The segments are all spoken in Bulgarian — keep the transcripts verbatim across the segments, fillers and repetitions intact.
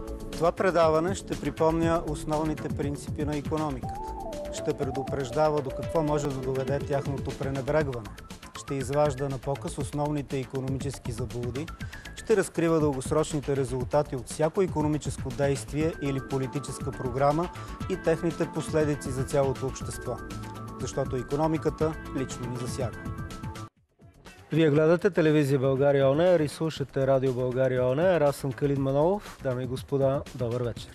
Това предаване ще припомня основните принципи на икономиката. Ще предупреждава до какво може да доведе тяхното пренебрегване. Ще изважда на показ основните икономически заблуди. Ще разкрива дългосрочните резултати от всяко икономическо действие или политическа програма и техните последици за цялото общество. Защото икономиката лично ни засяга. Вие гледате телевизия България Он Еър и слушате Радио България Он Еър. Аз съм Калин Манолов. Дами и господа, добър вечер.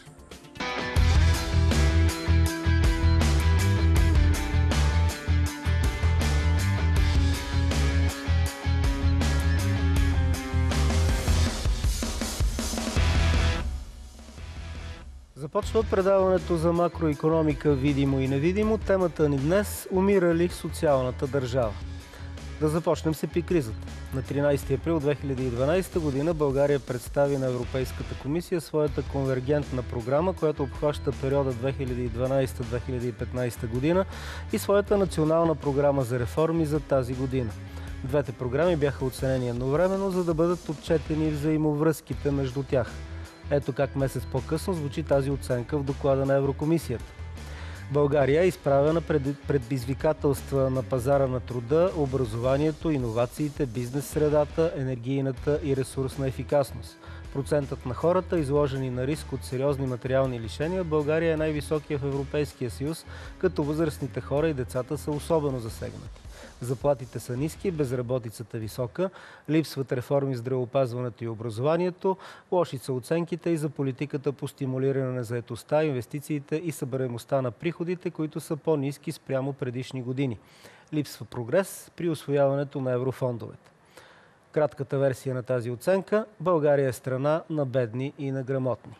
Започва предаването за макроикономика видимо и невидимо. Темата ни днес – умира ли социалната държава? Да започнем с епикризата. На тринайсети април две хиляди и дванайсета година България представи на Европейската комисия своята конвергентна програма, която обхваща периода две хиляди и дванайсета - две хиляди и петнайсета година и своята национална програма за реформи за тази година. Двете програми бяха оценени едновременно, за да бъдат отчетени взаимовръзките между тях. Ето как месец по-късно звучи тази оценка в доклада на Еврокомисията. България е изправена пред предизвикателства на пазара на труда, образованието, иновациите, бизнес средата, енергийната и ресурсна ефикасност. Процентът на хората, изложени на риск от сериозни материални лишения, в България е най-високия в Европейския съюз, като възрастните хора и децата са особено засегнати. Заплатите са ниски, безработицата висока, липсват реформи в здравеопазването и образованието, лоши са оценките и за политиката по стимулиране на заетостта, инвестициите и събираемостта на приходите, които са по-ниски спрямо предишни години. Липсва прогрес при усвояването на еврофондовете. Кратката версия на тази оценка – България е страна на бедни и на грамотни.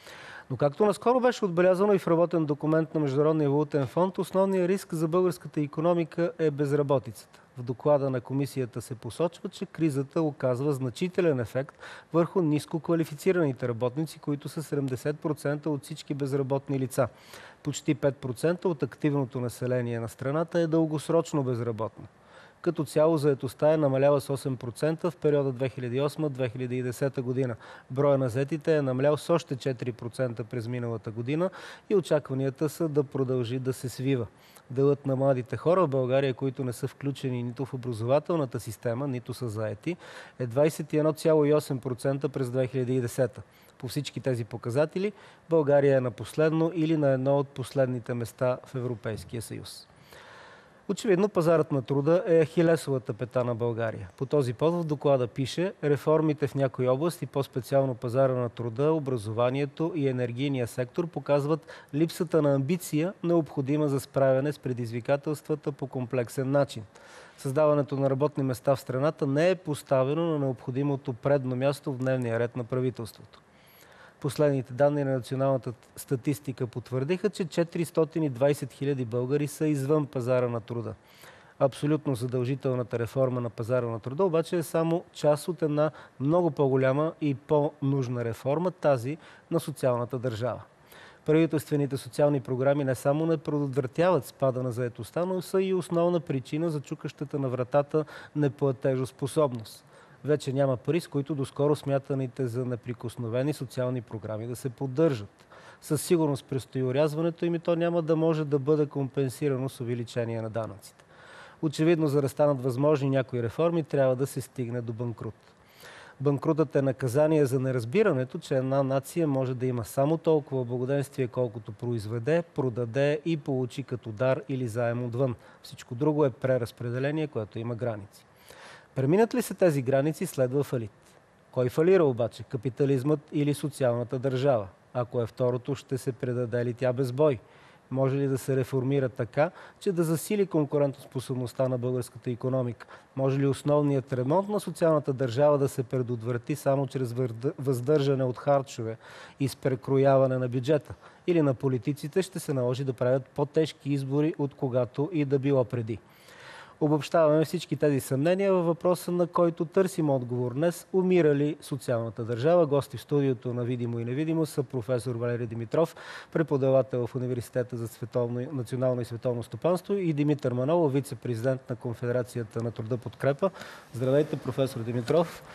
Но както наскоро беше отбелязано и в работен документ на Международния валутен фонд, основният риск за българската икономика е безработицата. В доклада на комисията се посочва, че кризата оказва значителен ефект върху ниско квалифицираните работници, които са седемдесет процента от всички безработни лица. Почти пет процента от активното население на страната е дългосрочно безработно. Като цяло заетостта е намаляла с осем процента в периода две хиляди и осма - две хиляди и десета година. Броя на заетите е намалял с още четири процента през миналата година и очакванията са да продължи да се свива. Делът на младите хора в България, които не са включени нито в образователната система, нито са заети, е двайсет и едно цяло и осем процента през две хиляди и десета. По всички тези показатели България е на последно или на едно от последните места в Европейския съюз. Очевидно, пазарът на труда е ахилесовата пета на България. По този повод в доклада пише: реформите в някои области, по-специално пазара на труда, образованието и енергийния сектор, показват липсата на амбиция, необходима за справяне с предизвикателствата по комплексен начин. Създаването на работни места в страната не е поставено на необходимото предно място в дневния ред на правителството. Последните данни на националната статистика потвърдиха, че четиристотин и двайсет хиляди българи са извън пазара на труда. Абсолютно задължителната реформа на пазара на труда обаче е само част от една много по-голяма и по-нужна реформа, тази на социалната държава. Правителствените социални програми не само не предотвратяват спада на заетостта, но са и основна причина за чукащата на вратата неплатежоспособност. Вече няма пари, с които доскоро смятаните за неприкосновени социални програми да се поддържат. Със сигурност предстои орязването им и то няма да може да бъде компенсирано с увеличение на данъците. Очевидно, за да станат възможни някои реформи, трябва да се стигне до банкрут. Банкрутът е наказание за неразбирането, че една нация може да има само толкова благоденствие, колкото произведе, продаде и получи като дар или заем отвън. Всичко друго е преразпределение, което има граници. Преминат ли се тези граници, следва фалит. Кой фалира обаче? Капитализмът или социалната държава? Ако е второто, ще се предаде ли тя без бой? Може ли да се реформира така, че да засили конкурентоспособността на българската икономика? Може ли основният ремонт на социалната държава да се предотврати само чрез въздържане от харчове и с прекрояване на бюджета? Или на политиците ще се наложи да правят по-тежки избори от когато и да било преди? Обобщаваме всички тези съмнения във въпроса, на който търсим отговор днес. Умира ли социалната държава? Гости в студиото на Видимо и невидимо са професор Валери Димитров, преподавател в Университета за световно, национално и световно стопанство, и Димитър Манолов, вице-президент на Конфедерацията на труда Подкрепа. Здравейте, професор Димитров.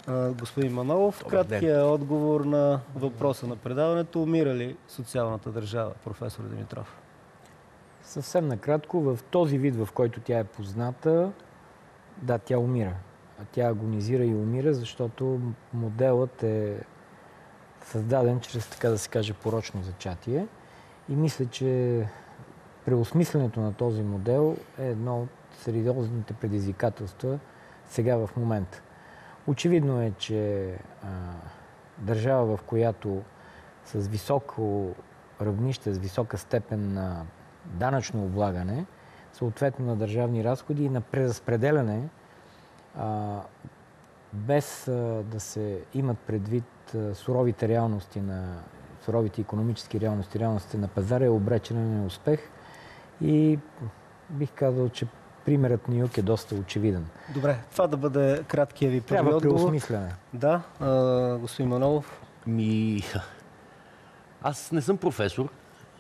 господин Манолов. Краткият отговор на въпроса на предаването: умира ли социалната държава, професор Димитров? Съвсем накратко, в този вид, в който тя е позната, да, тя умира. А тя агонизира и умира, защото моделът е създаден чрез, така да се каже, порочно зачатие. И мисля, че преосмисленето на този модел е едно от сериозните предизвикателства сега в момента. Очевидно е, че а, държава, в която с високо равнище, с висока степен на данъчно облагане, съответно на държавни разходи и на преразпределяне, а, без а, да се имат предвид а, суровите реалности на суровите икономически реалности, реалностите на пазара, е обречена на неуспех. И бих казал, че примерът Нью Йорк е доста очевиден. Добре, това да бъде краткия ви първи отговор. Трябва преосмисляне. Да, а, господин Манолов. Ми... Аз не съм професор,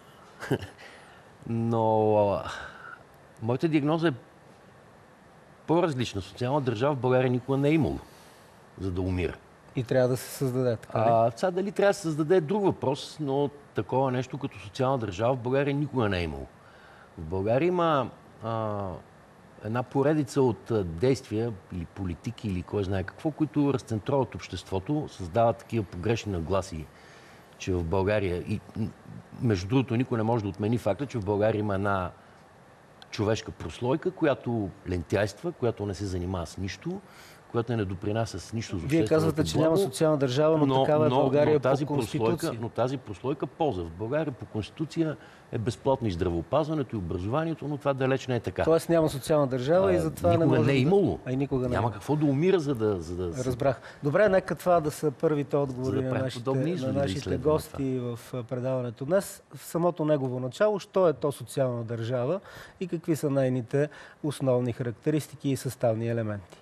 но а, моята диагноза е по-различна. Социална държава в България никога не е имало, за да умира. И трябва да се създаде, така ли? А, сега дали трябва да се създаде друг въпрос, но такова нещо като социална държава в България никога не е имало. В България има а, една поредица от действия или политики или кой знае какво, които разцентроват обществото, създават такива погрешни нагласи, че в България, и между другото никой не може да отмени факта, че в България има една човешка прослойка, която лентяйства, която не се занимава с нищо, която не допринася с нищо за общественото Вие казвате, че няма социална държава, но, но такава е в България но, тази по Конституция. Но тази прослойка полза. В България по Конституция е безплатно и здравеопазването, и образованието, но това далеч не е така. Тоест няма социална държава а, и затова не може не е имало. Да... А и никога не няма какво да умира, за да... За да... Разбрах. Добре, нека това да са първите отговори да на нашите, на нашите гости в предаването днес. В самото негово начало, що е то социална държава и какви са нейните основни характеристики и съставни елементи.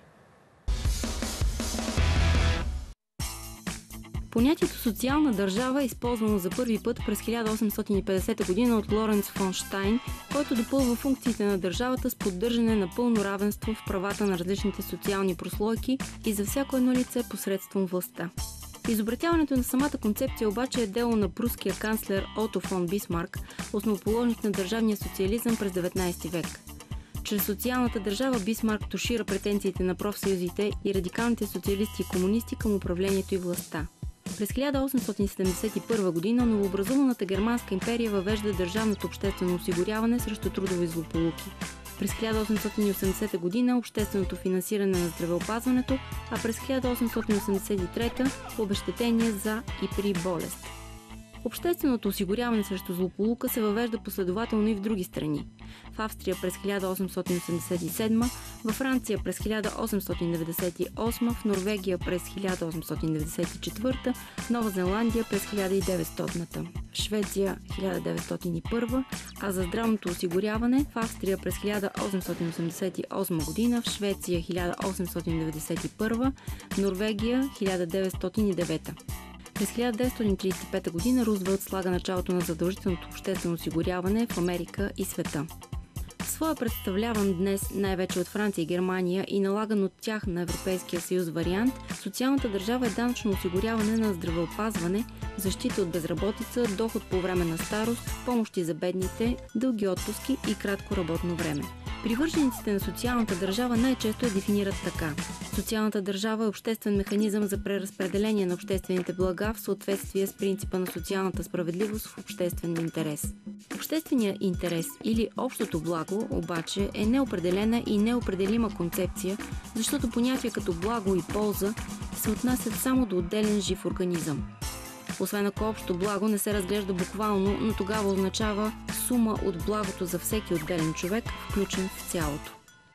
Понятието социална държава е използвано за първи път през хиляда осемстотин и петдесета година от Лоренц фон Штайн, който допълва функциите на държавата с поддържане на пълно равенство в правата на различните социални прослойки и за всяко едно лице посредством властта. Изобретяването на самата концепция обаче е дело на пруския канцлер Ото фон Бисмарк, основоположник на държавния социализъм през деветнайсети век. Чрез социалната държава Бисмарк тушира претенциите на профсъюзите и радикалните социалисти и комунисти към управлението и властта. През хиляда осемстотин седемдесет и първа година новообразуваната Германска империя въвежда държавното обществено осигуряване срещу трудови злополуки. През хиляда осемстотин и осемдесета година общественото финансиране на здравеопазването, а през хиляда осемстотин осемдесет и трета обезщетение за и при болест. Общественото осигуряване срещу злополука се въвежда последователно и в други страни. В Австрия през хиляда осемстотин осемдесет и седма, във Франция през хиляда осемстотин деветдесет и осма, в Норвегия през хиляда осемстотин деветдесет и четвърта, в Нова Зеландия през хиляда и деветстотната, в Швеция хиляда деветстотин и първа, а за здравното осигуряване в Австрия през хиляда осемстотин осемдесет и осма година, в Швеция хиляда осемстотин деветдесет и първа, в Норвегия хиляда деветстотин и девета. През хиляда деветстотин тридесет и пета година Рузвелт слага началото на задължителното обществено осигуряване в Америка и света. В своя представляван днес най-вече от Франция и Германия и налаган от тях на Европейския съюз вариант, социалната държава е данъчно осигуряване на здравеопазване, защита от безработица, доход по време на старост, помощи за бедните, дълги отпуски и кратко работно време. Привържениците на социалната държава най-често я дефинират така. Социалната държава е обществен механизъм за преразпределение на обществените блага в съответствие с принципа на социалната справедливост в обществен интерес. Общественият интерес или общото благо обаче е неопределена и неопределима концепция, защото понятия като благо и полза се отнасят само до отделен жив организъм. Освен ако общо благо не се разглежда буквално, но тогава означава сума от благото за всеки отделен човек, включен в цялото.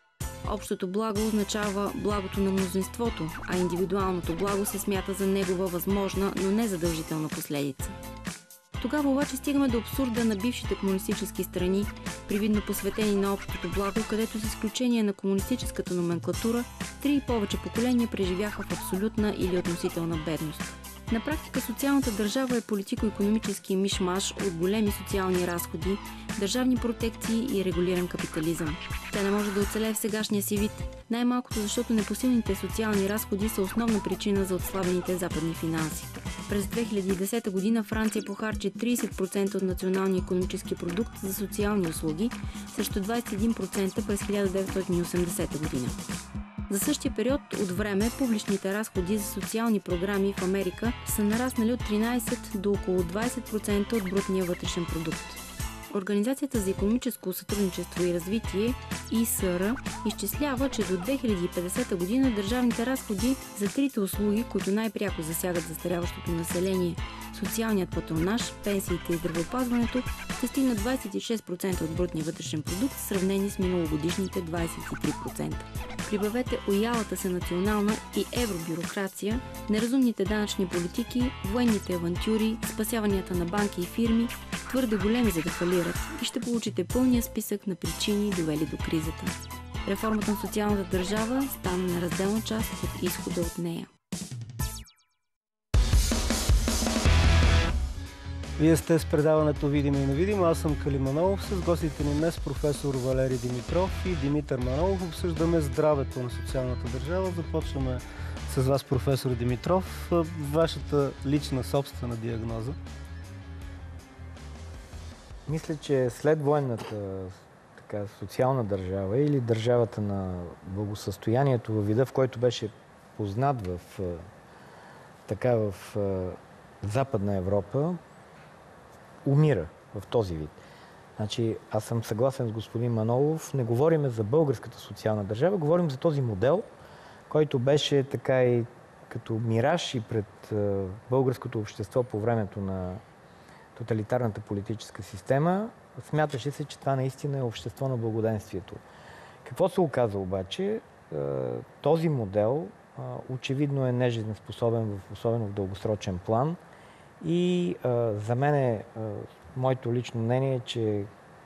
Общото благо означава благото на мнозинството, а индивидуалното благо се смята за негова възможна, но не задължителна последица. Тогава обаче стигаме до абсурда на бившите комунистически страни, привидно посветени на общото благо, където с изключение на комунистическата номенклатура, три и повече поколения преживяха в абсолютна или относителна бедност. На практика социалната държава е политико-икономически мишмаш от големи социални разходи, държавни протекции и регулиран капитализъм. Тя не може да оцелее в сегашния си вид, най-малкото защото непосилните социални разходи са основна причина за отслабените западни финанси. През две хиляди и десета година Франция похарчи трийсет процента от националния икономически продукт за социални услуги, срещу двадесет и един процента през хиляда деветстотин и осемдесета година. За същия период от време публичните разходи за социални програми в Америка са нараснали от тринадесет до около двадесет процента от брутния вътрешен продукт. Организацията за икономическо сътрудничество и развитие И С Р изчислява, че до две хиляди и петдесета година държавните разходи за трите услуги, които най-пряко засягат застаряващото население, социалният патронаж, пенсиите и здравеопазването, ще стигнат двадесет и шест процента от брутния вътрешен продукт, сравнени с миналогодишните двадесет и три процента. Прибавете уялата се национална и евробюрокрация, неразумните данъчни политики, военните авантюри, спасяванията на банки и фирми, твърде големи за да фалират, и ще получите пълния списък на причини, довели до кризата. Реформата на социалната държава стана неразделна част от изхода от нея. Вие сте с предаването Видимо и невидимо. Аз съм Калин Манолов. С гостите ни днес професор Валери Димитров и Димитър Манолов обсъждаме здравето на социалната държава. Започваме с вас, професор Димитров. Вашата лична собствена диагноза. Мисля, че след военната така, социална държава или държавата на благосъстоянието във вида, в който беше познат в, така, в Западна Европа, умира в този вид. Значи, аз съм съгласен с господин Манолов. Не говорим за българската социална държава, говорим за този модел, който беше така и като мираж и пред българското общество по времето на тоталитарната политическа система. Смяташе се, че това наистина е общество на благоденствието. Какво се оказа обаче? Този модел очевидно е нежизнеспособен, особено в дългосрочен план. И за мен е, моето лично мнение е, че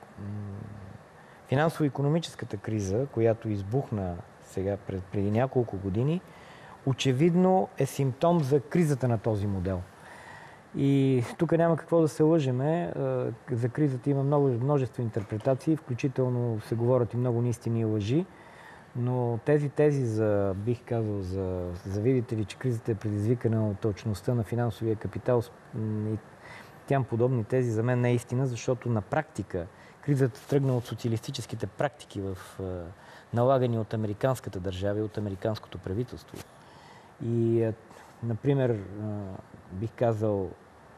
финансово-икономическата криза, която избухна сега пред, преди няколко години, очевидно е симптом за кризата на този модел. И тук няма какво да се лъжеме. За кризата има много, множество интерпретации, включително се говорят и много неистини и лъжи. Но тези тези за, бих казал, за, за видите ли, че кризата е предизвикана от точността на финансовия капитал и тям подобни тези за мен не е истина, защото на практика кризата тръгна от социалистическите практики в налагани от американската държава и от американското правителство. И, например, бих казал,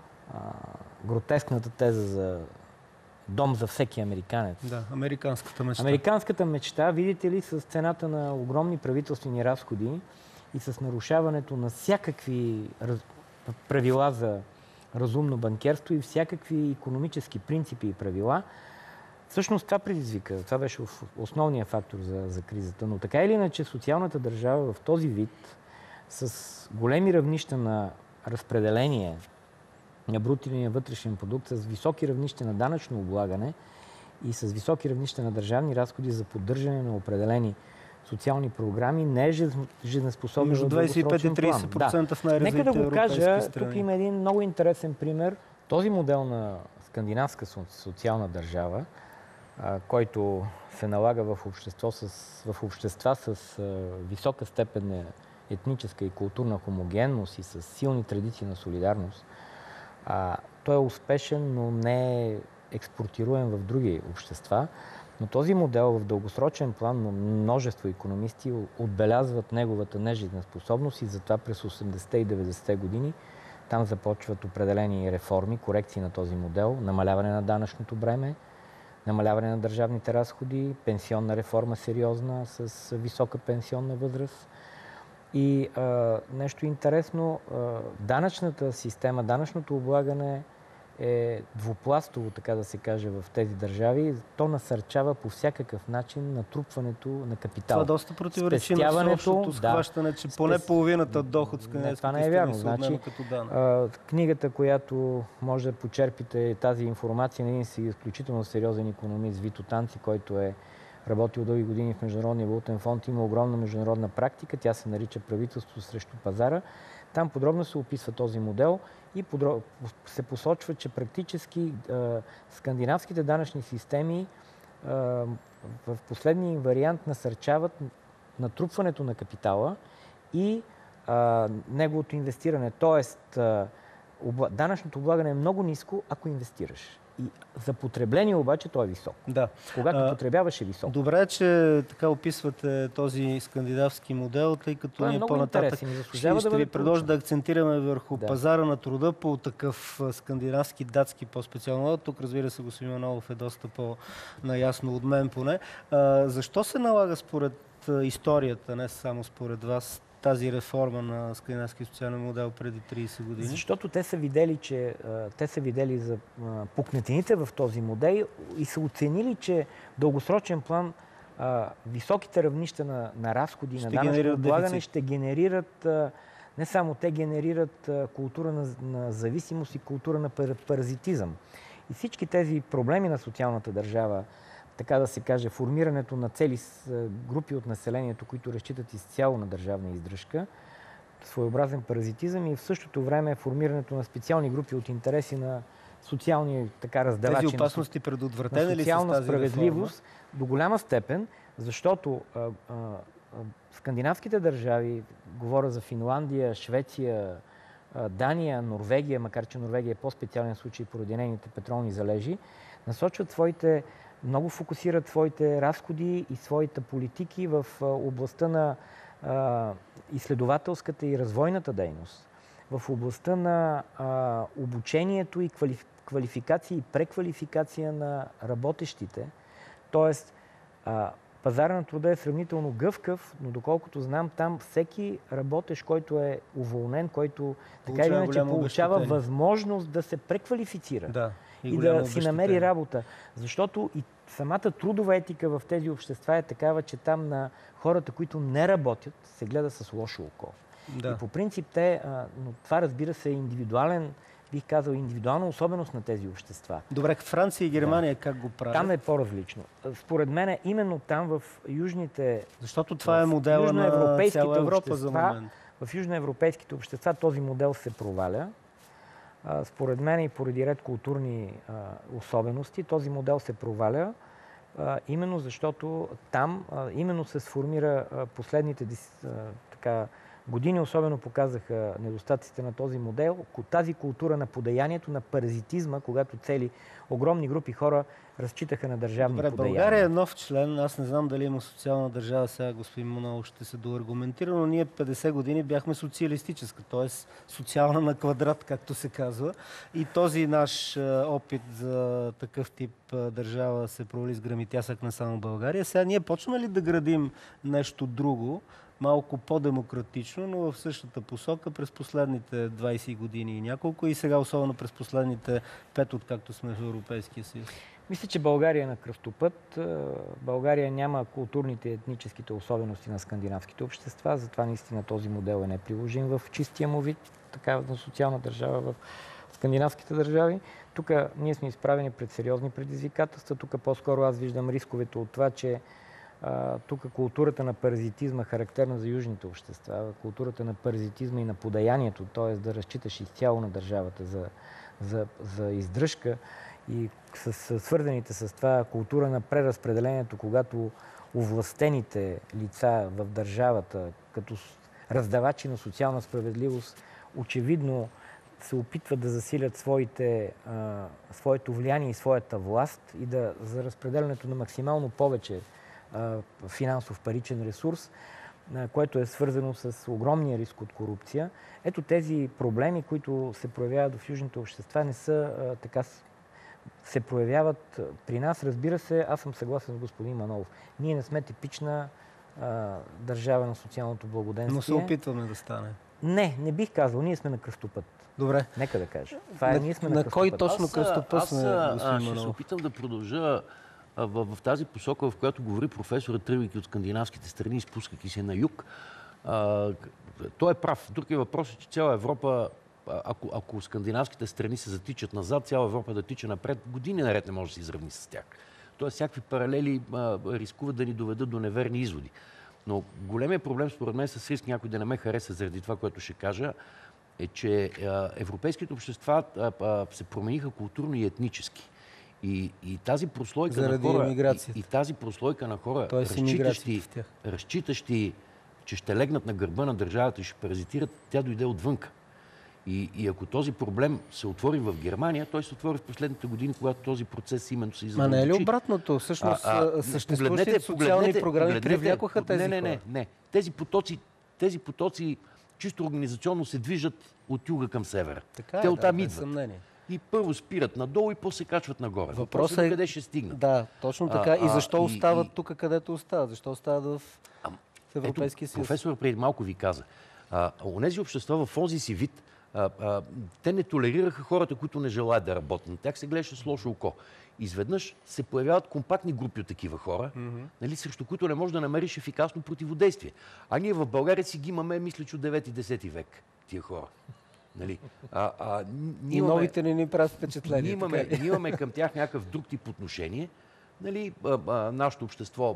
гротескната теза за дом за всеки американец. Да, американската мечта. Американската мечта, видите ли, с цената на огромни правителствени разходи и с нарушаването на всякакви раз... правила за разумно банкерство и всякакви икономически принципи и правила, всъщност това предизвика. Това беше основният фактор за, за кризата. Но така или иначе, социалната държава в този вид, с големи равнища на разпределение на брутния вътрешен продукт, с високи равнища на данъчно облагане и с високи равнища на държавни разходи за поддържане на определени социални програми, не е жизнеспособна между двадесет и пет и тридесет процента да. В най-развитите европейски страни. Нека да го кажа, страни. тук има един много интересен пример. Този модел на скандинавска социална държава, който се налага в, общество с, в общества с висока степен на етническа и културна хомогенност и с силни традиции на солидарност, а, той е успешен, но не е експортируем в други общества. Но този модел в дългосрочен план множество икономисти отбелязват неговата нежизнеспособност и затова през осемдесетте и деветдесетте години там започват определени реформи, корекции на този модел, намаляване на данъчното бреме, намаляване на държавните разходи, пенсионна реформа сериозна с висока пенсионна възраст. И а, нещо интересно, а, данъчната система, данъчното облагане е двупластово, така да се каже, в тези държави. То насърчава по всякакъв начин натрупването на капитал. Това доста противоречи на всеобщото схващане, че поне половината доход с това не е вярно. Значи, като данък. А, книгата, която може да почерпите тази информация на един си изключително сериозен икономист Вито Танци, който е работил дълги години в Международния валутен фонд, има огромна международна практика, тя се нарича правителство срещу пазара. Там подробно се описва този модел и подроб... се посочва, че практически а, скандинавските данъчни системи а, в последния вариант насърчават натрупването на капитала и а, неговото инвестиране. Тоест, а, обла... данъчното облагане е много ниско, ако инвестираш. И за потребление обаче той е висок. Да. Когато А, потребяваш е висок. Добре, че така описвате този скандинавски модел, тъй като Той е ние много по-нататък интересен и ще, заслужава ще да ви бъде предложа проучен. да акцентираме върху Да. пазара на труда по такъв а, скандинавски, датски по-специално. Тук, разбира се, господин Манолов е доста по-наясно от мен поне. А, защо се налага според а, историята, не само според вас, тази реформа на скандинавския социален модел преди трийсет години? Защото те са видели, че а, те са видели за а, пукнатините в този модел и са оценили, че в дългосрочен план а, високите равнища на, на разходи, Ще на данъчно генерират облагане дефицит. ще генерират, а, не само те генерират а, култура на, на зависимост и култура на пар, паразитизъм. И всички тези проблеми на социалната държава, така да се каже, формирането на цели с, а, групи от населението, които разчитат изцяло на държавна издръжка, своеобразен паразитизъм и в същото време формирането на специални групи от интереси на социални така раздавачи Тези на, опасности предотвратени на ли с социална тази справедливост до голяма степен, защото а, а, а, скандинавските държави, говоря за Финландия, Швеция, а, Дания, Норвегия, макар че Норвегия е по-специален случай поради нейните петролни залежи, насочват своите, много фокусират своите разходи и своите политики в а, областта на а, изследователската и развойната дейност, в областта на а, обучението и квалиф... квалификация и преквалификация на работещите. Тоест, а, пазара на труда е сравнително гъвкав, но доколкото знам, там всеки работещ, който е уволнен, който така или Получава иначе голямо получава обезщетение. възможност да се преквалифицира Да. и, голямо да си намери обезщетение. работа. Защото и самата трудова етика в тези общества е такава, че там на хората, които не работят, се гледа с лошо око. Да. И по принцип те, а, но това разбира се е индивидуален, бих казал, индивидуална особеност на тези общества. Добре, Франция и Германия как го правят? Там е по-различно. Според мен именно там в южните, Защото това е в модела на южноевропейските цяла Европа за общества, момент. в южноевропейските общества този модел се проваля. А, според мен и поради ред културни а, особености този модел се проваля, а, именно защото там а, именно се сформира а, последните дес- а, така, години, особено показаха недостатъците на този модел, тази култура на подаянието, на паразитизма, когато цели огромни групи хора разчитаха на държавни Добре, подаяния. България е нов член. Аз не знам дали има социална държава. Сега господин Манолов ще се доаргументира, но ние петдесет години бяхме социалистическа, т.е. социална на квадрат, както се казва. И този наш е, опит за такъв тип е, държава се провали с гръмитясък на само България. Сега ние почваме ли да градим нещо друго, малко по-демократично, но в същата посока през последните двайсет години и няколко, и сега особено през последните пет, откакто сме в Европейския съюз? Мисля, че България е на кръстопът. България няма културните и етническите особености на скандинавските общества, затова наистина този модел е неприложим в чистия му вид, така на социална държава в скандинавските държави. Тук ние сме изправени пред сериозни предизвикателства. Тук по-скоро аз виждам рисковете от това, че тук културата на паразитизма, характерна за южните общества, културата на паразитизма и на подаянието, т.е. да разчиташ изцяло на държавата за, за, за издръжка и с, с свързаните с това култура на преразпределението, когато овластените лица в държавата, като раздавачи на социална справедливост, очевидно се опитват да засилят своите, а, своето влияние и своята власт и да за разпределянето на максимално повече финансов паричен ресурс, което е свързано с огромния риск от корупция. Ето тези проблеми, които се проявяват в южните общества, не са а, така, се проявяват при нас. Разбира се, аз съм съгласен с господин Манолов. Ние не сме типична а, държава на социалното благоденствие. Но се опитваме да стане. Не, не бих казал. Ние сме на кръстопът. Добре. Нека да кажа. Това е, на, ние сме на, на кръстопът. кой точно кръстопът сме, господин Аз ще Манолов? се опитам да продължа в, в тази посока, в която говори професорът, тръгвайки от скандинавските страни, изпускайки се на юг. А, той е прав. Друг е въпросът, че цяла Европа, ако, ако скандинавските страни се затичат назад, цяла Европа да тича напред, години наред не може да се изравни с тях. Тоест, всякакви паралели а, рискуват да ни доведат до неверни изводи. Но големият проблем, според мен, с риск някой да не ме хареса заради това, което ще кажа, е, че а, европейските общества а, а, се промениха културно и етнически. И, и тази прослойка Заради на хора, емиграцията. и, и тази прослойка на хора, Тоест разчитащи, в тях. разчитащи, че ще легнат на гърба на държавата и ще паразитират, тя дойде отвънка. И, и ако този проблем се отвори в Германия, той се отвори в последните години, когато този процес именно се Ма не е ли задълбочи. обратното? Всъщност А, а, съществуващите социални погледнете, програми погледнете, привлякоха тези не, не, хора. не, не. Тези потоци, тези потоци чисто организационно се движат от юга към севера. Така е, Те да, оттам без идват. съмнение. И първо спират надолу и после се качват нагоре. Въпросът е къде ще стигнат. Да, точно така. А, и защо а, остават и, тук, където остават? Защо остават в, в Европейския Ето, съюз? професор преди малко ви каза. А, онези общества в онзи си вид, а, а, те не толерираха хората, които не желаят да работят. На тях се гледаше с лошо око. Изведнъж се появяват компактни групи от такива хора, mm-hmm. нали, срещу които не можеш да намериш ефикасно противодействие. А ние в България си ги имаме, мисля, че от девети-десети век, тия хора. Нали? А, а, и имаме, новите не ни правят впечатление. Ние имаме, ние имаме към тях някакъв друг тип отношение. Нали, а, а, нашето общество,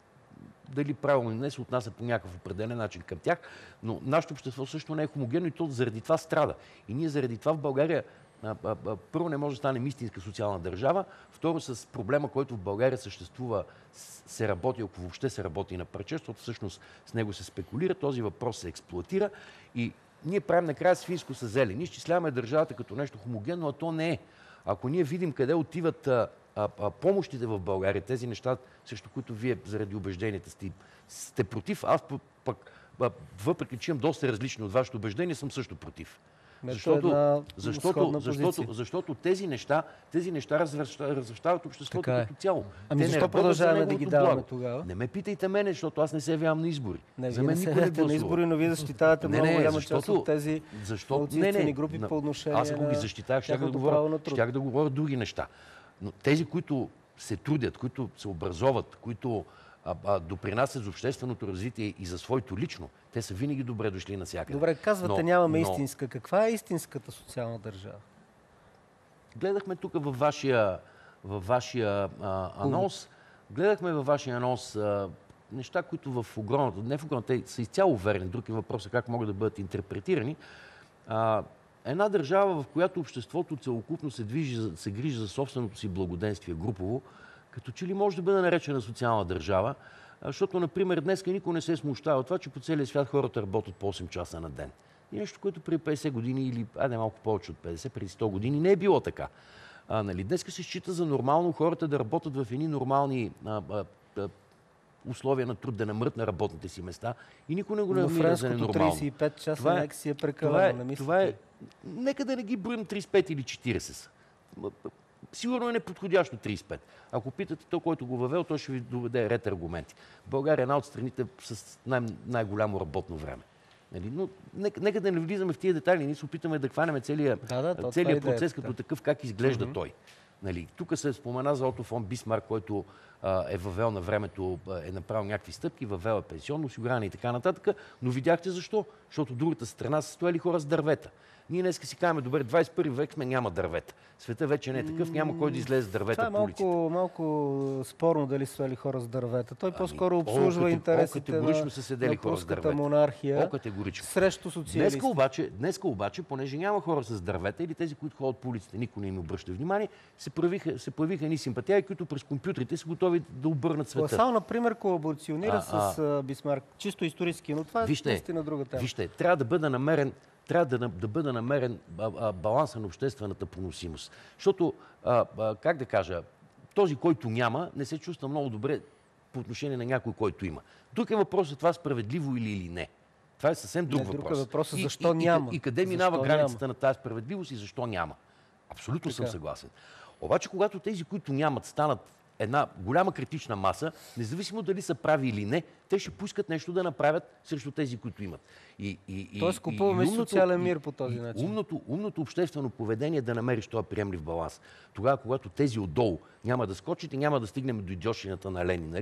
дали правилно не се отнася по някакъв определен начин към тях, но нашето общество също не е хомогенно и то заради това страда. И ние заради това в България а, а, а, първо не може да станем истинска социална държава, второ с проблема, който в България съществува, се работи, ако въобще се работи на парче, защото всъщност с него се спекулира, този въпрос се експлоатира и ние правим накрая свинско със зеле. Ние изчисляваме държавата като нещо хомогенно, а то не е. Ако ние видим къде отиват а, а, а, помощите в България, тези неща, срещу които вие заради убежденията сте, сте против, аз пък, въпреки че имам доста различни от вашето убеждение, съм също против. Защото, защото, защото, защото тези неща, тези неща развръщават обществото е. като цяло. Ами Те защо продължаваме да ги даваме благо. Тогава? Не ме питайте мене, защото аз не се явявам на избори. Не, за мен не никой не гласува. На избори, но вие защитавате не, много голяма защото, част от тези малцинствени групи по отношение аз ако ги защитавах, щях да, говоря, щях да говоря други неща. Но тези, които се трудят, които се образоват, които а, а, допринасят за общественото развитие и за своето лично, те са винаги добре дошли навсякъде. Добре, казвате, но, нямаме но... истинска. Каква е истинската социална държава? Гледахме тук във вашия, във вашия а, анонс, гледахме във вашия анонс а, неща, които в огромната, не в огромната, те са изцяло верни, друг е въпросът как могат да бъдат интерпретирани. А, една държава, в която обществото целокупно се, движи, се грижи за собственото си благоденствие групово, като че ли може да бъде наречена социална държава, защото, например, днес никой не се смущава от това, че по целия свят хората работят по осем часа на ден. И нещо, което преди петдесет години или, айде малко повече от петдесет, преди сто години не е било така. А, нали, днеска се счита за нормално хората да работят в едни нормални а, а, а, условия на труд, да намрат на работните си места и никой не го намира за ненормално. тридесет и пет часа това, нека си е прекалено, не това е, нека да не ги броим тридесет и пет или четиридесет. Сигурно е неподходящо тридесет и пет. Ако питате той, който го въвел, той ще ви доведе ред аргументи. България е една от страните с най- най-голямо работно време. Нали? Но нека, нека да не влизаме в тия детайли. Ние се опитаме да хванем целият да, да, целия процес идеята, като такъв, как изглежда mm-hmm. той. Нали? Тук се спомена за Ото фон Бисмарк, който а, е въвел на времето, е направил някакви стъпки, въвел е пенсионно осигуряване и така нататък. Но видяхте защо? Защото другата страна са стояли хора с дървета. Ние днес си казваме, добре, двадесет и първи век сме, няма дървета. Света вече не е такъв, няма кой да излезе с дървета по улиците. Това е малко, малко спорно дали стояли хора с дървета. Той ами, по-скоро обслужва о, интересите на, на пруската монархия о, категорично. Срещу социалисти. Днеска обаче, днеска обаче, понеже няма хора с дървета или тези, които ходят по улиците, никой не им обръща внимание, се появиха, се появиха едни симпатии, които през компютрите са готови да обърнат света. Ласал, например, колаборационира а, с а, Бисмарк. Чисто исторически, но това вижте, е наистина друга тема. Вижте, трябва да бъде намерен трябва да, да бъде намерен а, а, баланса на обществената поносимост. Защото, а, а, как да кажа, този, който няма, не се чувства много добре по отношение на някой, който има. Друг е въпросът това справедливо или, или не. Това е съвсем друг не, въпрос. Друг е въпросът и, защо и, няма. И, и къде минава защо границата няма? На тази справедливост и защо няма. Абсолютно така. Съм съгласен. Обаче, когато тези, които нямат, станат една голяма критична маса, независимо дали са прави или не, те ще поискат нещо да направят срещу тези, които имат. И, и, Тоест купуваме социален мир по този и, начин. Умното, умното обществено поведение е да намериш този приемлив баланс. Тогава, когато тези отдолу няма да скочат и няма да стигнем до идиотщината на Ленин, нали?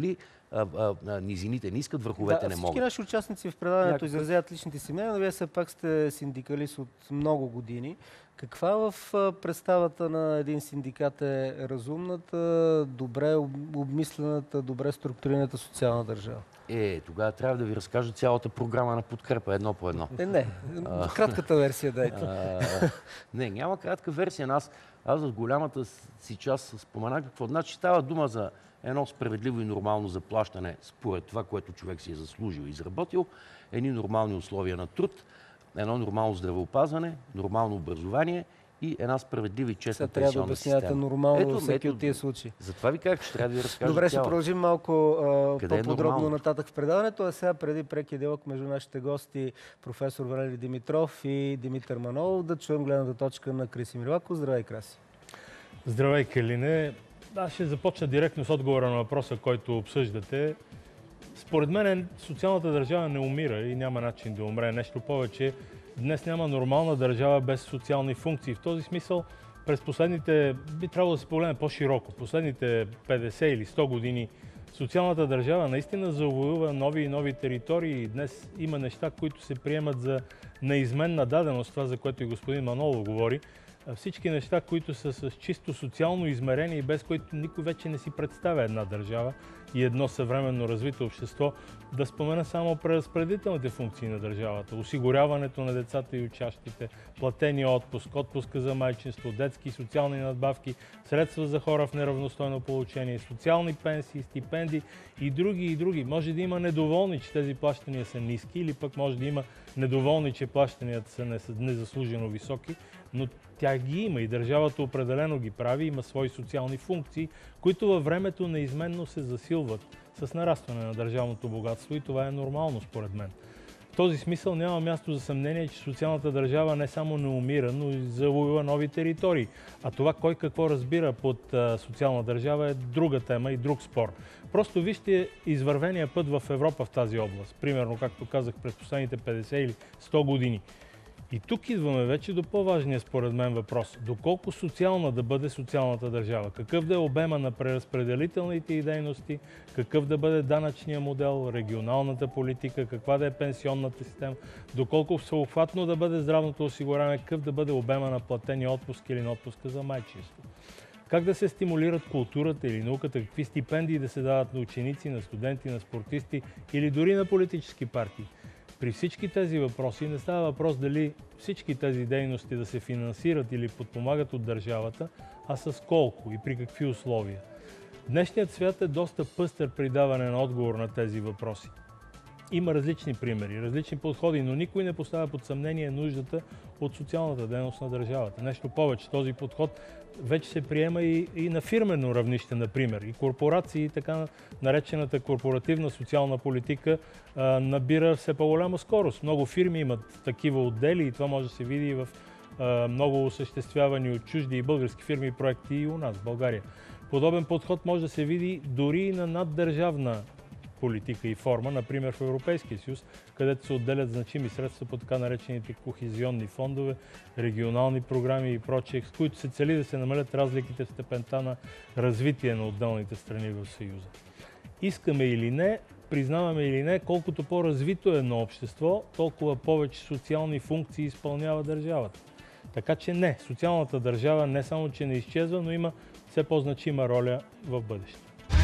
а, а, а, низините не искат, върховете да, не всички могат. Всички наши участници в предаването Някакъв... изразяват личните си мнения, но вие все пак сте синдикалист от много години. Каква в представата на един синдикат е разумната, добре обмислената, добре структурираната социална държава? Е, тогава трябва да ви разкажа цялата програма на подкрепа, едно по едно. Е, не, кратката версия дайте. А, не, няма кратка версия. Аз, аз в голямата си част споменах какво. Значи става дума за едно справедливо и нормално заплащане според това, което човек си е заслужил и изработил, едни нормални условия на труд, едно нормално здравеопазване, нормално образование и една справедлива и честна пенсионна система. Сега трябва да обяснявате нормално във всеки от тия случаи. Затова ви казах, че трябва да ви разкажа. Добре, ще продължим малко а, по-подробно е нататък в предаването, а сега преди прекия диалог между нашите гости професор Валери Димитров и Димитър Манолов да чуем гледната точка на Красимир Лаков. Здравей, Краси! Здравей, Калине! Аз ще започна директно с отговора на въпроса, който обсъждате. Според мен социалната държава не умира и няма начин да умре. Нещо повече, днес няма нормална държава без социални функции. В този смисъл, през последните, би трябвало да се погледне по-широко, последните петдесет или сто години социалната държава наистина завоюва нови и нови територии и днес има неща, които се приемат за неизменна даденост, това за което и господин Манолов говори. Всички неща, които са с чисто социално измерение и без които никой вече не си представя една държава и едно съвременно развито общество. Да спомена само преразпределителните функции на държавата. Осигуряването на децата и учащите, платения отпуск, отпуска за майчинство, детски и социални надбавки, средства за хора в неравностойно положение, социални пенсии, стипендии и други и други. Може да има недоволни, че тези плащания са ниски или пък може да има недоволни, че плащанията са незаслужено високи, но тя ги има и държавата определено ги прави, има свои социални функции, които във времето неизменно се засилват с нарастване на държавното богатство и това е нормално според мен. В този смисъл няма място за съмнение, че социалната държава не само не умира, но и завоюва нови територии. А това кой какво разбира под а, социална държава е друга тема и друг спор. Просто вижте извървения път в Европа в тази област. Примерно, както казах, през последните петдесет или сто години. И тук идваме вече до по-важния според мен въпрос. Доколко социална да бъде социалната държава? Какъв да е обема на преразпределителните й дейности? Какъв да бъде данъчния модел, регионалната политика? Каква да е пенсионната система? Доколко всеобхватно да бъде здравното осигуряване? Какъв да бъде обема на платения отпуск или на отпуска за майчинство? Как да се стимулират културата или науката? Какви стипендии да се дават на ученици, на студенти, на спортисти или дори на политически партии? При всички тези въпроси не става въпрос дали всички тези дейности да се финансират или подпомагат от държавата, а с колко и при какви условия. Днешният свят е доста пъстър при даване на отговор на тези въпроси. Има различни примери, различни подходи, но никой не поставя под съмнение нуждата от социалната дейност на държавата. Нещо повече, този подход вече се приема и, и на фирмено равнище, например. И корпорации, така наречената корпоративна социална политика а, набира все по-голяма скорост. Много фирми имат такива отдели и това може да се види и в а, много осъществявани от чужди и български фирми проекти и у нас, в България. Подобен подход може да се види дори и на наддържавна политика и форма, например в Европейския съюз, където се отделят значими средства по така наречените кохезионни фондове, регионални програми и прочее, с които се цели да се намалят разликите в степента на развитие на отделните страни в Съюза. Искаме или не, признаваме или не, колкото по-развито е едно общество, толкова повече социални функции изпълнява държавата. Така че не, социалната държава не само, че не изчезва, но има все по-значима роля в бъдеще.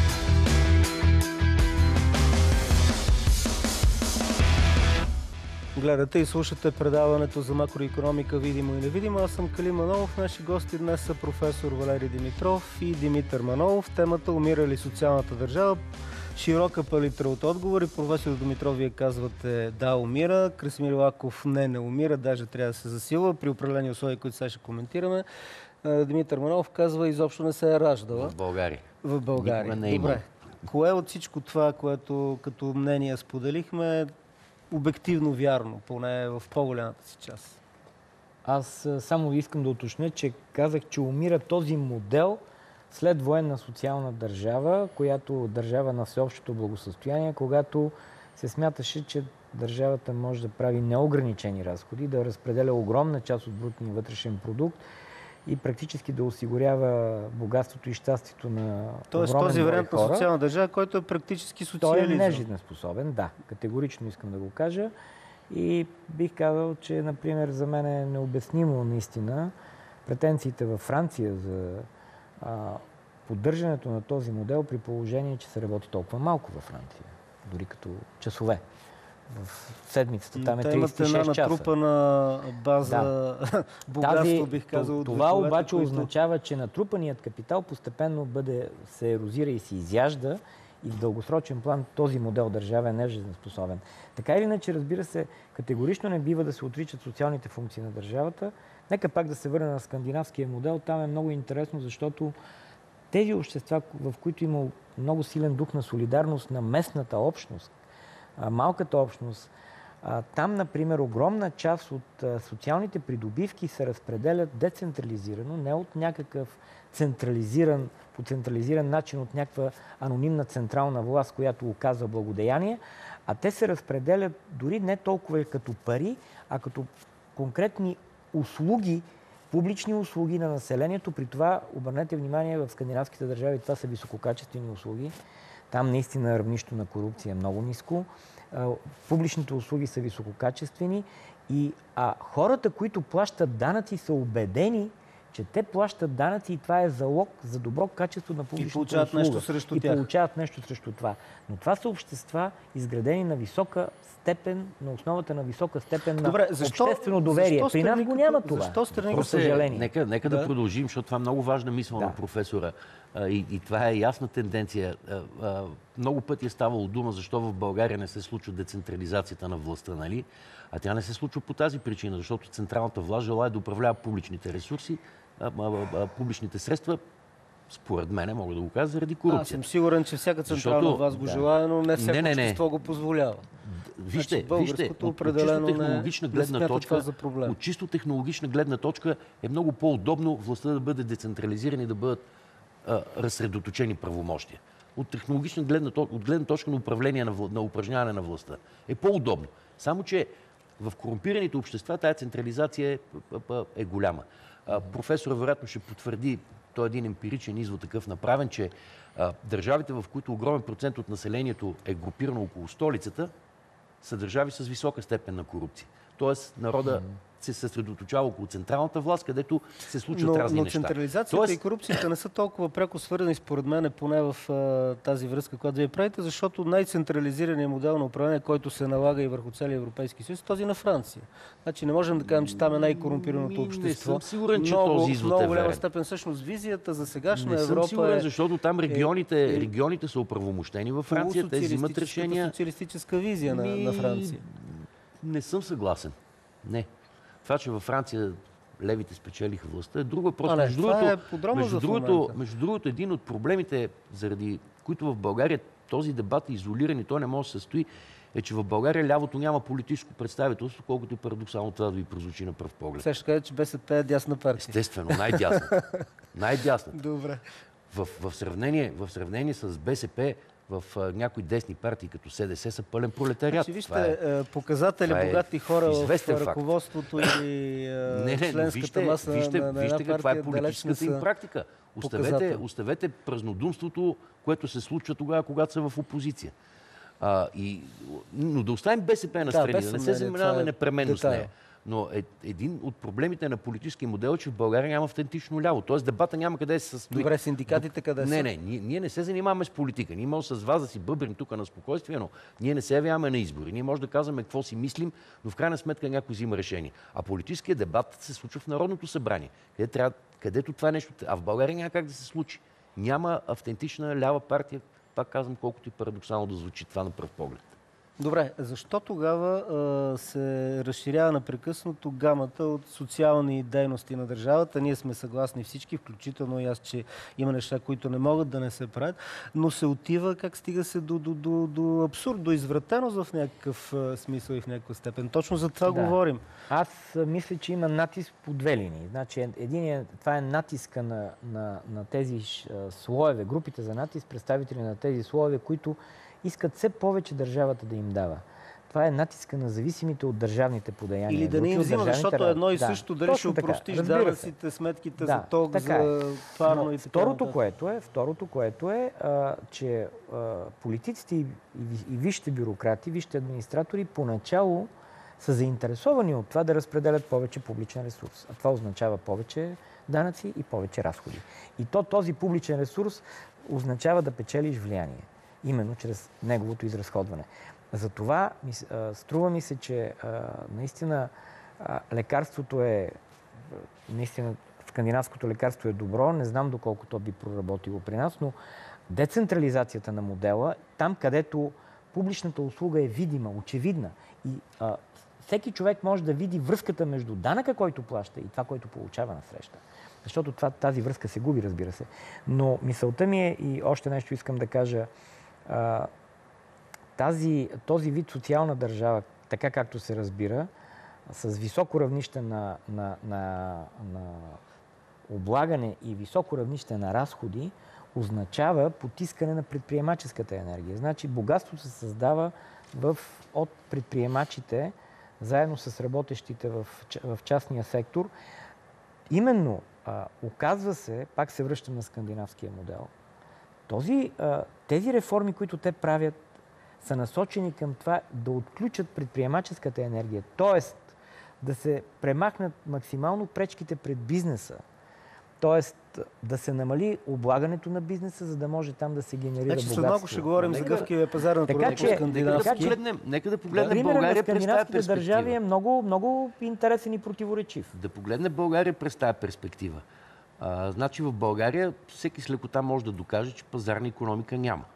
Гледате и слушате предаването за макроекономика видимо и невидимо. Аз съм Калин Манолов. Наши гости днес са професор Валери Димитров и Димитър Манолов. Темата умира ли социалната държава? Широка палитра от отговори. Професор Димитров, вие казвате да, умира. Красимир Лаков не, не умира. Даже трябва да се засилва при определени условия, които сега ще коментираме. Димитър Манолов казва, изобщо не се е раждала. В България. В България. Не е Добре. Кое от всичко това, което като мнение споделихме, обективно вярно, поне в по-голямата си част? Аз само искам да уточня, че казах, че умира този модел след военна социална държава, която държава на всеобщото благосъстояние, когато се смяташе, че държавата може да прави неограничени разходи, да разпределя огромна част от брутния вътрешен продукт и практически да осигурява богатството и щастието на Тоест огромен този брой вариант на хора. социална държава, който е практически Той е социализъм. нежизнеспособен, да, категорично искам да го кажа. И бих казал, че, например, за мен е необяснимо наистина претенциите във Франция за а, поддържането на този модел при положение, че се работи толкова малко във Франция, дори като часове. В седмицата там е тридесет и шест една часа. натрупана база Да. богатство, Тази, бих казал. от това вековете, обаче които... означава, че натрупаният капитал постепенно бъде, се ерозира и се изяжда и в дългосрочен план този модел държава е нежизнеспособен. Така или иначе, разбира се, категорично не бива да се отричат социалните функции на държавата. Нека пак да се върне на скандинавския модел. Там е много интересно, защото тези общества, в които има много силен дух на солидарност на местната общност, малката общност, там, например, огромна част от социалните придобивки се разпределят децентрализирано, не от някакъв централизиран, по централизиран начин от някаква анонимна централна власт, която оказва благодеяние, а те се разпределят дори не толкова като пари, а като конкретни услуги, публични услуги на населението. При това, обърнете внимание, в скандинавските държави това са висококачествени услуги. Там наистина равнището на корупция е много ниско. Публичните услуги са висококачествени и а, хората, които плащат данъци, са убедени, че те плащат данъци и това е залог за добро качество на публичната услуга. И получават нещо срещу и тях. получават нещо срещу това. Но това са общества, изградени на висока степен, на основата на висока степен Добре, на защо, обществено доверие. защо При нас го няма това. Защо страни За съжаление. Нека, нека да. Да. да продължим, защото това е много важна мисъл Да. на професора. А, и, и това е ясна тенденция. А, а, много пъти е ставало дума защо в България не се случва децентрализацията на властта, нали? А тя не се случва по тази причина, защото централната власт желае да управлява публичните ресурси, а, а, а, публичните средства, според мен, мога да го кажа, заради Аз корупция. съм сигурен, че всяка централна Защото- власт го да. желая, но не всяко Не, не, не. общество го позволява. Вижте, Значи, вижте, българското от, от определено чисто не- технологична не гледна смята това точка, за проблем. от чисто технологична гледна точка е много по-удобно властта да бъде децентрализирана и да бъдат а, разсредоточени правомощия. От технологична гледна точка, от гледна точка на управление на, вла- на упражняване на властта е по-удобно. Само че в корумпираните общества тая централизация е, е голяма. А, професор вероятно ще потвърди, той е един емпиричен извод такъв направен, че а, държавите, в които огромен процент от населението е групирано около столицата, са държави с висока степен на корупция. Тоест народа се съсредоточава около централната власт, където се случват Но, разни но неща. централизацията Тоест- и корупцията не са толкова пряко свързани, според мен, поне в а, тази връзка, която вие правите, защото най-централизираният модел на управление, който се налага и върху целия Европейски съюз, е този на Франция. Значи не можем да кажем, че там е най-корумпираното Ми, общество. Не съм сигурен, че много, този извод много е голяма верен. степен всъщност визията за сегашна Не съм Европа сигурен, е защото там регионите, е- регионите са оправомощени във Франция, те взимат полусоциалистическата решения. социалистическа визия на, Ми, на Франция. Не съм съгласен. Не. Това, че във Франция левите спечелиха властта е друг въпрос. А, не, между това другото, е подробно между, за другото, момента. между другото, един от проблемите, заради които в България този дебат е изолиран и той не може да се състои, е, че в България лявото няма политическо представителство, колкото е парадоксално това да ви прозвучи на пръв поглед. Сега ще кажа, че БСП е дясна партия. Естествено, най-дясна. най-дясна. Добре. В, в, сравнение, в сравнение с БСП, в а, някои десни партии, като СДС, са пълен пролетариат. Значи, Това е- вижте, е, показателя това е богати хора в известен факт. ръководството или е, Не, не, но членската вижте, маса вижте, на, на вижте една каква е партия далеч не политическата им са практика. Оставете, показател. оставете празнодумството, което се случва тогава, когато са в опозиция. А, и, но да оставим БСП на Да, страни, без да не се съмнение, занимаваме това е непременно с детайл. нея. Но е, един от проблемите на политически модел е, че в България няма автентично ляво. Тоест дебата няма къде се състои. Добре, синдикатите къде са? Не, не, ние, ние не се занимаваме с политика. Ние може с вас да си бъбрим тук на спокойствие, но ние не се явяваме на избори. Ние може да казваме какво си мислим, но в крайна сметка някой взима решение. А политическият дебат се случва в Народното събрание, къде трябва, където това нещо... А в България няма как да се случи. Няма автентична лява партия, пак казвам, колкото и парадоксално да звучи това на пръв поглед. Добре, защо тогава а, се разширява непрекъснато гамата от социални дейности на държавата? Ние сме съгласни всички, включително и аз, че има неща, които не могат да не се правят, но се отива, как стига се до, до, до, до абсурд, до извратеност в някакъв а, смисъл и в някаква степен. Точно за това Да. говорим. Аз а, мисля, че има натиск по две линии. Значи, един е, това е натиска на, на, на тези а, слоеве, групите за натиск, представители на тези слоеве, които искат все повече държавата да им дава. това е натиска на зависимите от държавните подаяния. Или да не им взима, защото едно и също дали ще опростиш данъците, сметките за ток, за парно и така. Второто, което е, второто, което е, а, че а, политиците и, и, и висшите бюрократи, висшите администратори поначало са заинтересовани от това да разпределят повече публичен ресурс. А това означава повече данъци и повече разходи. И то този публичен ресурс означава да печелиш влияние, именно чрез неговото изразходване. Затова струва ми се, че а, наистина а, лекарството е, наистина скандинавското лекарство е добро, не знам доколко то би проработило при нас, но децентрализацията на модела, там където публичната услуга е видима, очевидна и а, всеки човек може да види връзката между данъка, който плаща и това, който получава насреща. Защото това, тази връзка се губи, разбира се. Но мисълта ми е, и още нещо искам да кажа, а, тази, този вид социална държава, така както се разбира, с високо равнище на, на, на, на облагане и високо равнище на разходи, означава потискане на предприемаческата енергия. Значи богатство се създава в, от предприемачите, заедно с работещите в, в частния сектор. Именно а, оказва се, пак се връщам на скандинавския модел, този, а, тези реформи, които те правят, са насочени към това да отключат предприемаческата енергия, т.е. да се премахнат максимално пречките пред бизнеса, т.е. да се намали облагането на бизнеса, за да може там да се генерира значи, богатство. След малко ще говорим за гъвкавия пазар на труда по скандинавски. Нека да погледнем да, България през тази перспектива. Държави е много, много интересен и противоречив. Да погледне България през тази перспектива. А, значи в България всеки с лекота може да докаже, че пазарна икономика няма.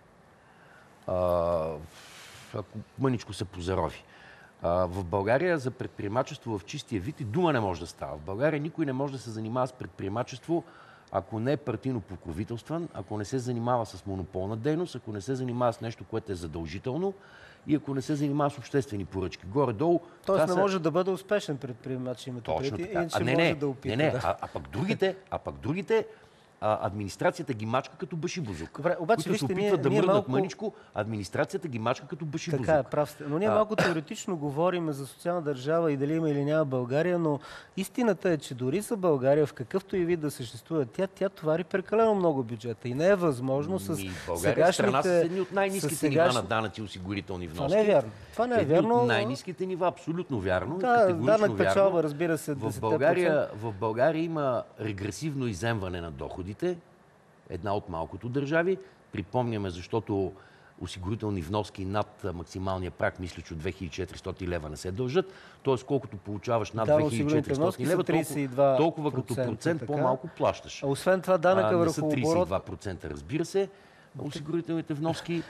А, ако мъничко се позарови. А, в България за предприемачество в чистия вид и дума не може да става. В България никой не може да се занимава с предприемачество, ако не е партийно покровителстван, ако не се занимава с монополна дейност, ако не се занимава с нещо, което е задължително и ако не се занимава с обществени поръчки. Горе-долу. Тоест не са... може да бъде успешен предприемач, името преди, иначе а, не, може не, да опита. Не, не, да. а, а пък другите, а пък другите а, администрацията ги мачка като башибузук. Добре, обаче които вижте, се ние, опитват да ние мръднат малко... мъничко, администрацията ги мачка като башибузук. Така е, прав сте. Но ние а... малко теоретично говорим за социална държава и дали има или няма България, но истината е, че дори за България, в какъвто и вид да съществува, тя, тя товари прекалено много бюджета и не е възможно с Ми, България е страна с едни от най-ниските сегаш... нива на данъци и осигурителни вноски. Това не е вярно. Това не е едни вярно. От най-ниските нива, абсолютно вярно. Да, данък печалба, разбира се, в България, в България има регресивно изземване на доходите. Една от малкото държави. Припомняме, защото осигурителни вноски над максималния праг, мисля, че от две хиляди и четиристотин лева не се дължат. Тоест, колкото получаваш над да, две хиляди и четиристотин лева, толкова, толкова като процент така. по-малко плащаш. А освен това, данъка а, върху оборот... тридесет и два процента, оборот... разбира се, осигурителните вноски.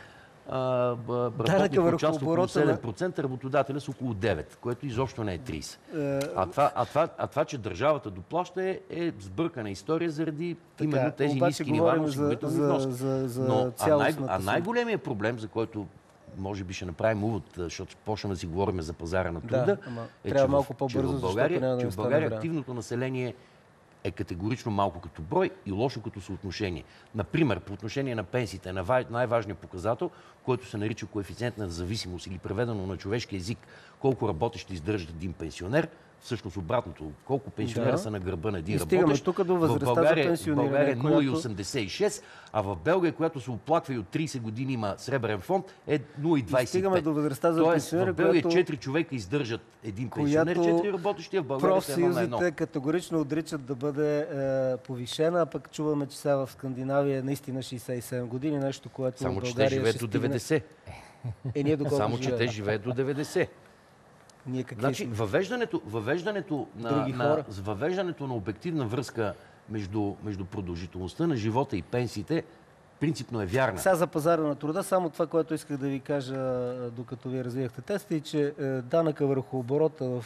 Данъка върху около седем процента, работодателя с около девет процента, което изобщо не е тридесет процента. А това, а това, а това че държавата доплаща е, е сбъркана история заради така, именно тези ниски нива на осигурителни вноски. За, за, Но, а, най- а си... най-големият проблем, за който може би ще направим увод, защото почнем да си говорим за пазара на труда, да, ама, е, трябва че малко в, по-бързо, че в България, да че в България активното население е категорично малко като брой и лошо като съотношение. Например, по отношение на пенсиите, на най-важният показател, който се нарича коефициент на зависимост или преведено на човешки език, колко работещи издържат един пенсионер, всъщност обратното, колко пенсионера да. са на гърба на един и работещ. Тук до възрастта в България, за пенсиониране, в България нула цяло осемдесет и шест, която... а в Белгия, която се оплаква и от тридесет години има сребърен фонд, е нула цяло двадесет и пет. Стигаме до възрастта за пенсиониране, в Белгия която... четири човека издържат един пенсионер, четири работещи, а в България са едно на едно. Профсъюзите категорично отричат да бъде е, повишена, а пък чуваме, че сега в Скандинавия е наистина шейсет и седем години, нещо, което само, в България че те живеят ще до деветдесет. Е, ние само, че те живеят до деветдесет. Ние какви значи, сме? въвеждането, въвеждането, на, на, въвеждането на обективна връзка между, между продължителността на живота и пенсиите принципно е вярна. Сега за пазара на труда, само това, което исках да ви кажа, докато ви развивахте теста, и че данъка върху оборота в,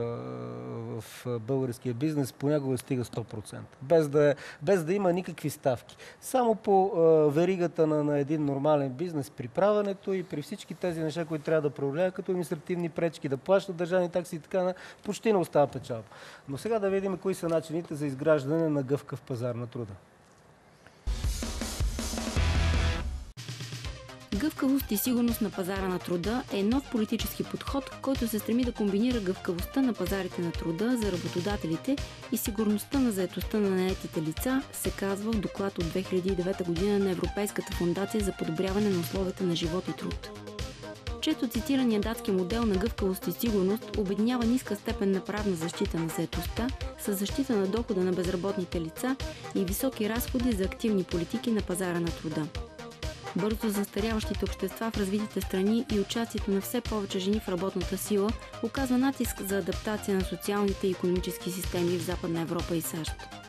в българския бизнес понякога стига сто процента. Без да, без да има никакви ставки. Само по веригата на, на един нормален бизнес, при правенето и при всички тези неща, които трябва да проявляват, като административни пречки, да плащат държавни такси и така, почти не остава печалба. Но сега да видим кои са начините за изграждане на гъвкав пазар на труда. Гъвкавост и сигурност на пазара на труда е нов политически подход, който се стреми да комбинира гъвкавостта на пазарите на труда за работодателите и сигурността на заетостта на наетите лица, се казва в доклад от две хиляди и девета година на Европейската фондация за подобряване на условията на живот и труд. Често цитирания датски модел на гъвкавост и сигурност обединява ниска степен на правна защита на заетостта с защита на дохода на безработните лица и високи разходи за активни политики на пазара на труда. Бързо застаряващите общества в развитите страни и участието на все повече жени в работната сила оказва натиск за адаптация на социалните и икономически системи в Западна Европа и САЩ.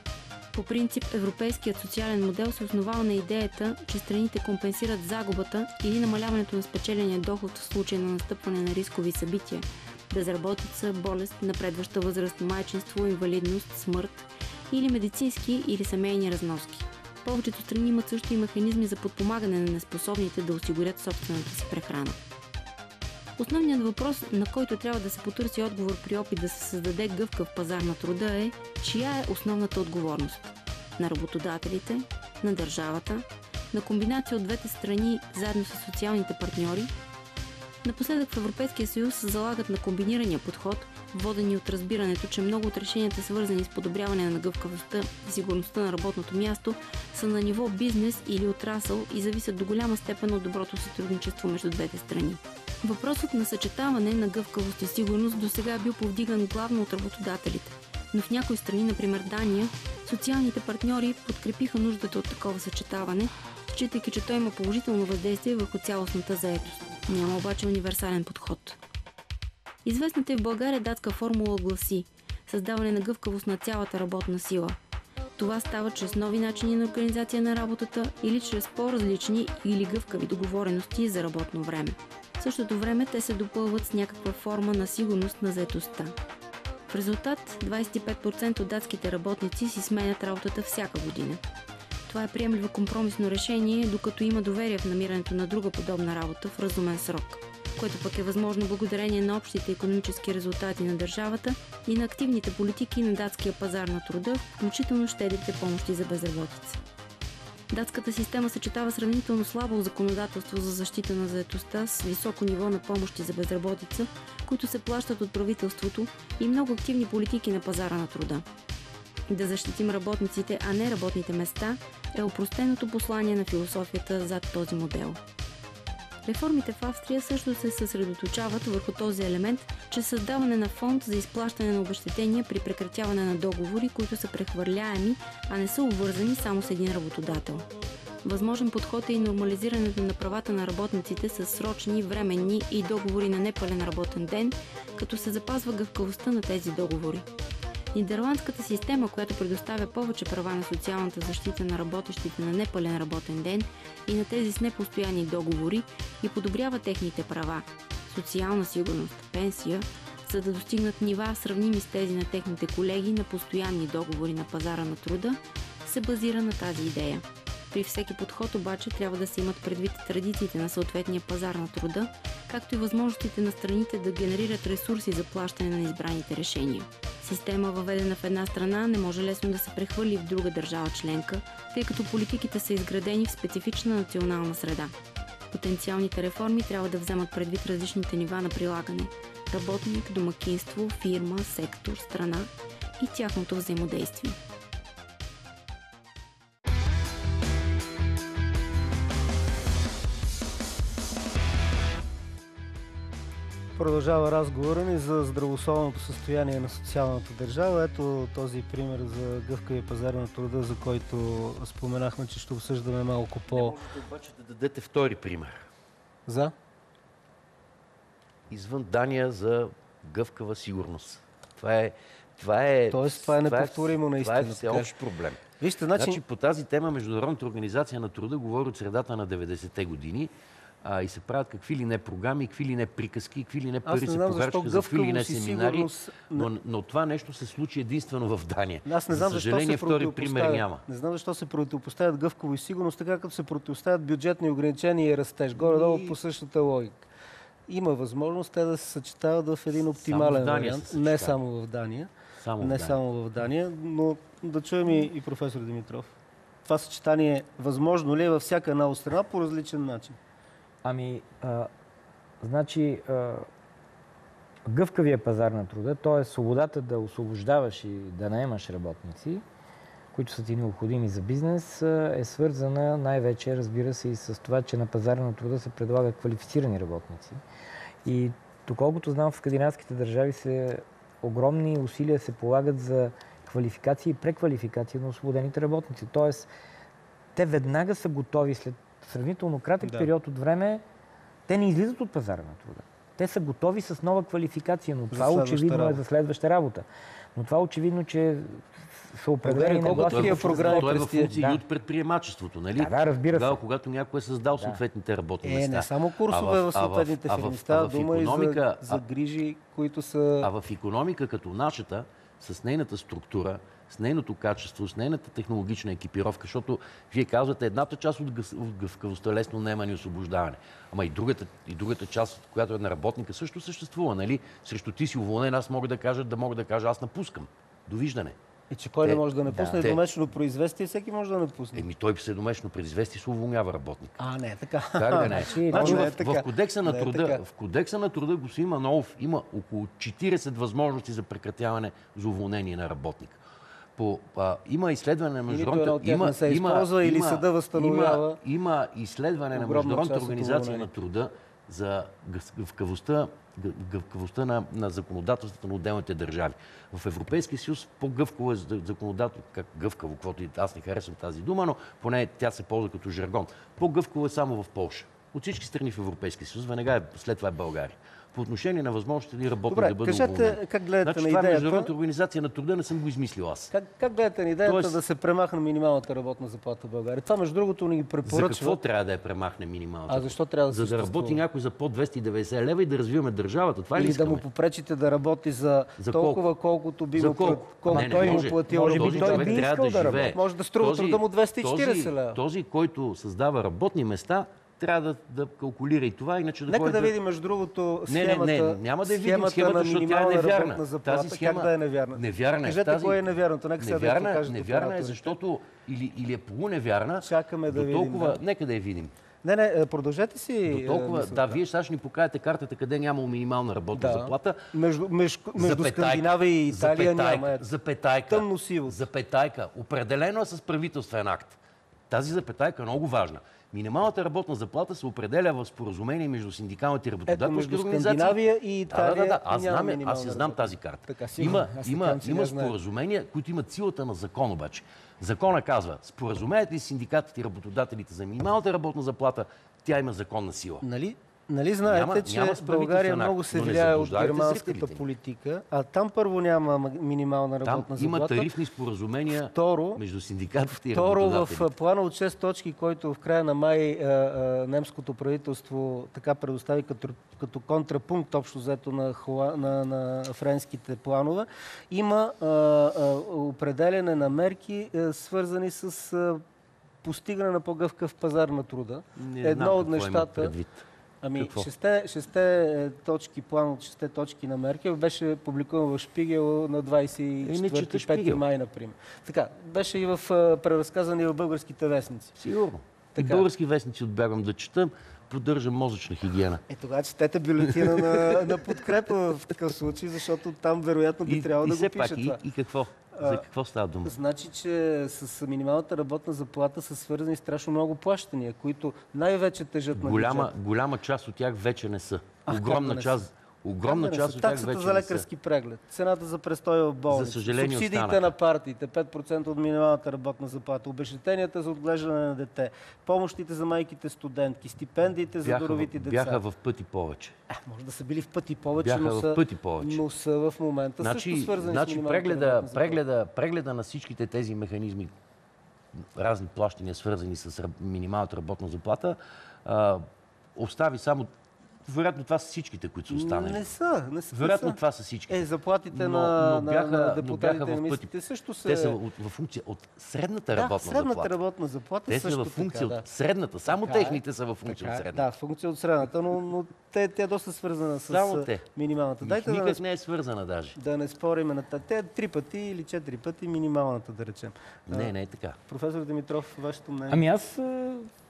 По принцип, европейският социален модел се основава на идеята, че страните компенсират загубата или намаляването на спечеления доход в случай на настъпване на рискови събития – безработица, болест, напредваща възраст, майчинство, инвалидност, смърт или медицински или семейни разноски. Повечето страни имат също и механизми за подпомагане на неспособните да осигурят собствената си прехрана. Основният въпрос, на който трябва да се потърси отговор при опит да се създаде гъвкав пазар на труда е, чия е основната отговорност? На работодателите, на държавата, на комбинация от двете страни заедно с социалните партньори? Напоследък в Европейския съюз се залагат на комбинирания подход, водени от разбирането, че много от решенията, свързани с подобряване на гъвкавостта и сигурността на работното място, са на ниво бизнес или отрасъл и зависят до голяма степен от доброто сътрудничество между двете страни. Въпросът на съчетаване на гъвкавост и сигурност досега е бил повдиган главно от работодателите, но в някои страни, например Дания, социалните партньори подкрепиха нуждата от такова съчетаване, считайки, че той има положително въздействие върху цялостната заетост. Няма обаче универсален подход. Известната и в България датска формула гласи създаване на гъвкавост на цялата работна сила. Това става чрез нови начини на организация на работата или чрез по-различни или гъвкави договорености за работно време. В същото време те се допълват с някаква форма на сигурност на заетостта. В резултат двадесет и пет процента от датските работници си сменят работата всяка година. Това е приемливо компромисно решение, докато има доверие в намирането на друга подобна работа в разумен срок, което пък е възможно благодарение на общите икономически резултати на държавата и на активните политики на датския пазар на труда, включително щедрите помощи за безработица. Датската система съчетава сравнително слабо законодателство за защита на заетостта с високо ниво на помощи за безработица, които се плащат от правителството, и много активни политики на пазара на труда. Да защитим работниците, а не работните места, е опростеното послание на философията зад този модел. Реформите в Австрия също се съсредоточават върху този елемент, чрез създаване на фонд за изплащане на обезщетения при прекратяване на договори, които са прехвърляеми, а не са обвързани само с един работодател. Възможен подход е и нормализирането на правата на работниците с срочни, временни и договори на непълен работен ден, като се запазва гъвкавостта на тези договори. Нидерландската система, която предоставя повече права на социалната защита на работещите на непълен работен ден и на тези с непостоянни договори, и подобрява техните права – социална сигурност, пенсия, за да достигнат нива сравними с тези на техните колеги на постоянни договори на пазара на труда, се базира на тази идея. При всеки подход обаче трябва да се имат предвид традициите на съответния пазар на труда, както и възможностите на страните да генерират ресурси за плащане на избраните решения. Система, въведена в една страна, не може лесно да се прехвърли в друга държава членка, тъй като политиките са изградени в специфична национална среда. Потенциалните реформи трябва да вземат предвид различните нива на прилагане – работник, домакинство, фирма, сектор, страна и тяхното взаимодействие. Продължава разговора ни за здравословното състояние на социалната държава. Ето този пример за гъвкавия пазар на труда, за който споменахме, че ще обсъждаме малко по... Не можете обаче да дадете втори пример. За? Извън Дания за гъвкава сигурност. Това е... Това е, Тоест, това е неповторимо наистина. Това е всеобщ проблем. Вижте, значи... значи по тази тема Международната организация на труда говори от средата на деветдесетте години, а, и се правят какви ли не програми, какви ли не приказки, какви ли не пари се похарчат за какви ли не семинари, сигурност... но, но това нещо се случи единствено в Дания. Аз не знам, за съжаление, защо се втори пример няма. Не знам защо се противопоставят гъвкаво и сигурност, така като се противопоставят бюджетни ограничения и растеж. Горе-долу и... по същата логика. Има възможност те да се съчетават в един оптимален вариант. Не само в Дания. Само в не Дания. само в Дания, но да чуем и, и професор Димитров. Това съчетание възможно ли е във всяка една от страна по различен начин? Ами, а, значи, а, гъвкавия пазар на труда, т.е. свободата да освобождаваш и да наемаш работници, които са ти необходими за бизнес, е свързана най-вече, разбира се, и с това, че на пазара на труда се предлагат квалифицирани работници. И доколкото знам, в скандинавските държави се огромни усилия се полагат за квалификация и преквалификация на освободените работници. Тоест, те веднага са готови след сравнително кратък Да. период от време, те не излизат от пазара на труда. Те са готови с нова квалификация, но това следваща очевидно е работа. за следваща работа. Но това очевидно, че са определени България колко нагласи. такива в- програми той е в предстоят? функция Да. и от предприемачеството, нали? Да, да, разбира се. Тогава, когато някой е създал съответните работни Е, места. не само курсове А в а съответните а в- фирми. а Става в дума и за, икономика- за а- грижи, които са... А в икономика като нашата, с нейната структура, с нейното качество, с нейната технологична екипировка, защото вие казвате, едната част от гъс- от гъвкавостта е лесно наемане и освобождаване. Ама и другата, и другата част, която е на работника, също съществува, нали? Срещу ти си уволнен, аз мога да кажа, да мога да кажа, аз напускам. Довиждане. И че кой не те- може да напусне да. домешно произвестие, всеки може да напусне. Еми той следомечно предизвести се уволнява работник. А, не е така. Как да не? Значи, Значи, не е в, така. в, кодекса на Не е труда, така. в кодекса на труда, господин Манолов, има около четирийсет възможности за прекратяване за уволнение на работник. По, а, има изследване на И нито една от международната... тях не се използва или съда възстановява Има, има изследване на огромна Международната част от организация уволнение. на труда за гъв- гъвкавостта, гъв- гъвкавостта на, на законодателството на отделните държави. В Европейския съюз по-гъвкаво е законодателство, как гъвкаво, каквото и аз не харесвам тази дума, но поне тя се ползва като жаргон. По-гъвкаво е само в Полша. От всички страни в Европейския съюз, веднага е, след това е България. По отношение на възможността ли работник Добре, да бъде кажете уволнен. как гледате Значи, на това идеята? Международната организация на труда не съм го измислил аз. Как, как гледате на идеята Тоест- да се премахне минималната работна заплата в България? Това, между другото, ни ги За препоръчва. какво трябва да я премахне минималната? А защо трябва да За да съществува? работи някой за по двеста и деветдесет лева и да развиваме държавата. Това ли Или да искаме? му попречите да работи за, За толкова, колкото би За му, колко? колко Не, не той му може. платил. Може би Този той човек би трябва искал да да живее. работи. Може да струва Този- труда му двеста и четирийсет този- лева. Този, който създава работни места, трябва да, да калкулира и това, иначе да Нека ходи да видим, между другото, Не, схемата, не, не, няма да видим схемата схемата, на защото тя е минимална невярна. работна заплата. Тази схема- Как да е невярна? Невярна е. Кажете Тази- кое е невярното. Нека сега да Невярна, го кажат невярна е, операторите. защото или, или е полуневярна. Чакаме да до видим, толкова, да. Нека да я видим. Не, не, е, продължете си. До толкова, е, мисълта. да, вие сега ще ни покажете картата, къде няма минимална работна Да. заплата. Между, между, между Запетайка, Скандинавия и Италия запетайка, няма. Ето. Запетайка. Тъмно сиво. Запетайка. Определено е с правителствен акт. Тази запетайка е много важна. Минималната работна заплата се определя в споразумение между синдикалните и Ето, работодателски между организации. Скандинавия и Италия Да, да, да. Аз, няма знам, минимална аз я знам работна. тази карта. Така, сигурно. има Аз има, така, че има не знае. споразумения, които имат силата на закон обаче. Закона казва, споразумеете ли с синдикатите и работодателите за минималната работна заплата, тя има законна сила. Нали, нали знаете, Няма- че няма България правителствен много акт, се но не влияе от заблуждавайте германската зрителите. политика, а там първо няма м- минимална Там работна има заплата. тарифни споразумения Второ, между синдикатите и Второ, работодателите. в плана от шест точки, който в края на май а, а, немското правителство така предостави като, като контрапункт общо взето на, хуа, на, на френските планове, има а, а, определене на мерки, а, свързани с а, постигане на по-гъвкав пазар на труда. Не Едно знам от какво има нещата... предвид. Ами, Какво? шесте, шесте е, точки, план от шесте точки на мерки беше публикуван в Шпигел на двадесет и Е, не чета четвърти пети Шпигел. май, например. Така, беше и в а, преразказани в българските вестници. Сигурно. И Така. български вестници отбягвам да чета, поддържам мозъчна хигиена. Е, тогава четете бюлетина на, на подкрепа в такъв случай, защото там вероятно би И, трябвало и да все го пише пак, това. и, и какво? А, За какво става дума? Значи, че с минималната работна заплата са свързани страшно много плащания, които най-вече тежат на Голяма, бюджета. голяма част от тях вече не са. Ах, как Огромна да не част, са? огромна Как да не част са? от тях Таксата вече за не са. лекарски преглед, цената за престой в болница, За съжаление субсидиите останаха. на партиите, пет процента от минималната работна заплата, обезщетенията за отглеждане на дете, помощите за майките студентки, стипендиите за Бяха, доровити в- деца. бяха в пъти повече. А, може да са били в пъти повече, Бяха но, в са, пъти повече. но са в момента Значи, също свързани с значи минималната прегледа, работна заплата. прегледа, прегледа на всичките тези механизми, разни плащания, свързани с раб- минималната работна заплата, а, остави само... Вероятно това са всичките, които са останали. Не са, не са. Вероятно не са. това са всички. Е, заплатите Но- на, но бяха- на, на но депутатите бяха и в министрите също са... Те са от, в функция от средната да, работна средната заплата. работна заплата Те са също в функция така, от средната. Само Така е. техните са в функция така, от е. средната. Да, функция от средната, но, но те, тя е доста свързана с Само а, те. минималната. Дайте да Никак не, не е свързана даже. да не спориме на тази. Те три пъти или четири пъти минималната, да речем. А, Не, не е така. Професор Димитров, вашето мнение? Ами аз а,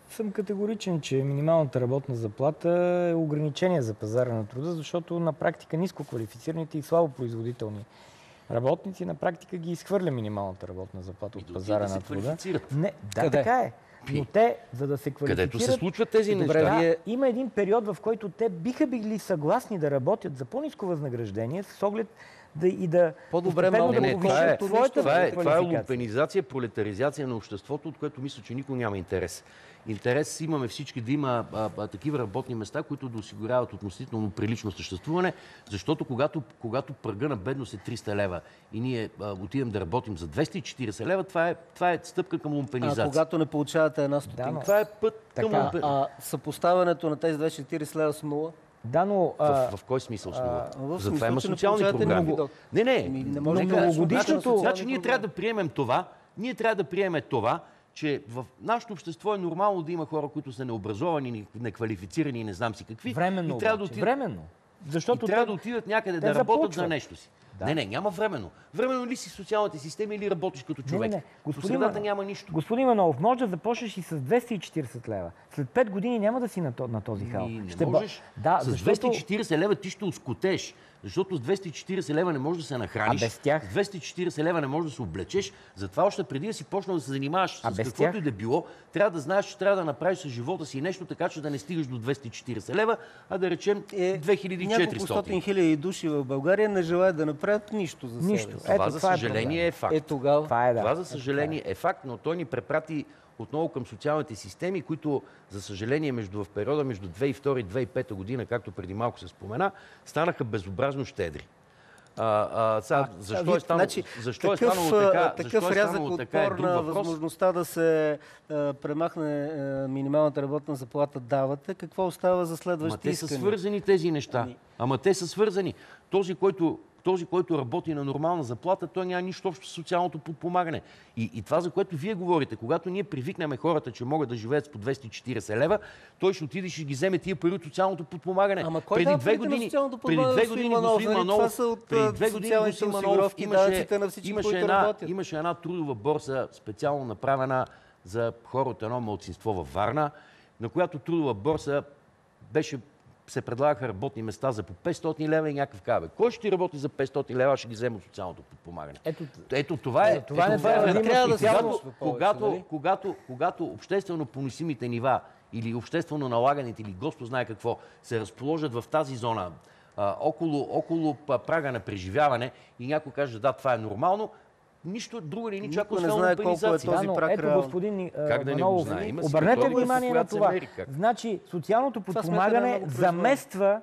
съм категоричен, че минималната работна заплата е ограничение за пазара на труда, защото на практика ниско квалифицираните и слабо производителни работници на практика ги изхвърля минималната работна заплата от пазара на труда. Не, да, Къде? така е. Но те, за да се квалифицират... Където се случват тези Добре, неща. да, има един период, в който те биха били съгласни да работят за по-ниско възнаграждение с оглед да и да По-добре постепенно малко да Не, не, това е, повишат своята това е, това е квалификация. лумпенизация, пролетаризация на обществото, от което мисля, че никой няма интерес. Интерес имаме всички да има а, а, такива работни места, които да осигуряват относително прилично съществуване, защото когато, когато прага на бедност е триста лева и ние а, отидем да работим за двеста и четиридесет лева, това е, това е стъпка към лумпенизация. А когато не получавате една стотинка? Да, но- Това е път към Така, лумпен... А съпоставянето на тези двеста и четиридесет лева с нула? Да, но... а, В, в кой смисъл с това? в Затова смисъл, има че не социални получавате програми. никакви доходи. Не, не. Ами, не но може да нека- кажеш, многогодишното- социални Значи ние програми. трябва да приемем това, ние трябва да приемем това, че в нашето общество е нормално да има хора, които са необразовани, неквалифицирани и не знам си какви. временно и трябва да обаче, отидат, временно. Защото и трябва те- да отидат някъде те да работят започват. за нещо си. Да. Не, не, няма временно. Временно ли си в социалните системи или работиш като човек? Не, не, не. По Господин средата Манов, няма нищо. Господин Манов, може да започнеш и с двеста и четиридесет лева. След пет години няма да си на, то, на този хал. И не Ще бъ- можеш. Да, с защото... двеста и четиридесет лева ти ще оскотеш. Защото с двеста и четиридесет лева не можеш да се нахраниш. А без тях? С двеста и четиридесет лева не можеш да се облечеш. Затова още преди да си почнал да се занимаваш А с без каквото тях? и да било, трябва да знаеш, че трябва да направиш с живота си нещо, така че да не стигаш до двеста и четиридесет лева, а да речем Е, две хиляди и Няколко четиристотин. стотин хиляди души в България не желаят да направят нищо за себе Нищо. си. Това, Ето, за това е съжаление, проблем. е факт. Е, тогава. Това е, да. Това, за съжаление, е факт, но той ни препрати отново към социалните системи, които, за съжаление, между, в периода между две хиляди и втора и две хиляди и пета година, както преди малко се спомена, станаха безобразно щедри. А, а, сега, защо вие- е станало, значи, защо такъв, е станало така? такъв защо е рязък станало така е отпор друг на въпрос. възможността да се а, премахне а, минималната работна заплата давате. Какво остава за Ама следващите те са искания? свързани тези неща. Ами- Ама те са свързани. Този, който, този, който работи на нормална заплата, той няма нищо общо с социалното подпомагане. И, и това, за което вие говорите, когато ние привикнем хората, че могат да живеят с по двеста и четиридесет лева, той ще отиде и ще ги вземе тия пари от социалното подпомагане. Ама кой преди дава две парите на години, социалното преди подпомагане, две господин години Манов? господин Нали, това Манов, са от, преди а, две години социалните господин Манов осигуровки, имаше, данъците на всички, имаше, които една, работят. имаше една трудова борса, специално направена за хора от едно малцинство във Варна, на която трудова борса беше се предлагаха работни места за по петстотин лева и някакъв кабе. Кой ще ти работи за петстотин лева, ще ги вземе от социалното подпомагане? Ето, Ето това е. това ето не това е трябва да време. има И специално когато, повече, когато, нали? когато, когато обществено поносимите нива или обществено налаганите или Господ знае какво се разположат в тази зона, а, около, около а, прага на преживяване и някой каже, да, това е нормално, нищо друго не ни чака, Никой не освен знае колко е урбанизация. този да, но прак ето реално. господин а, Как да не го Манолов, знае? Има си обърнете методика, внимание по на която се това. мери как. Значи, социалното Това смятаме подпомагане много произволно. замества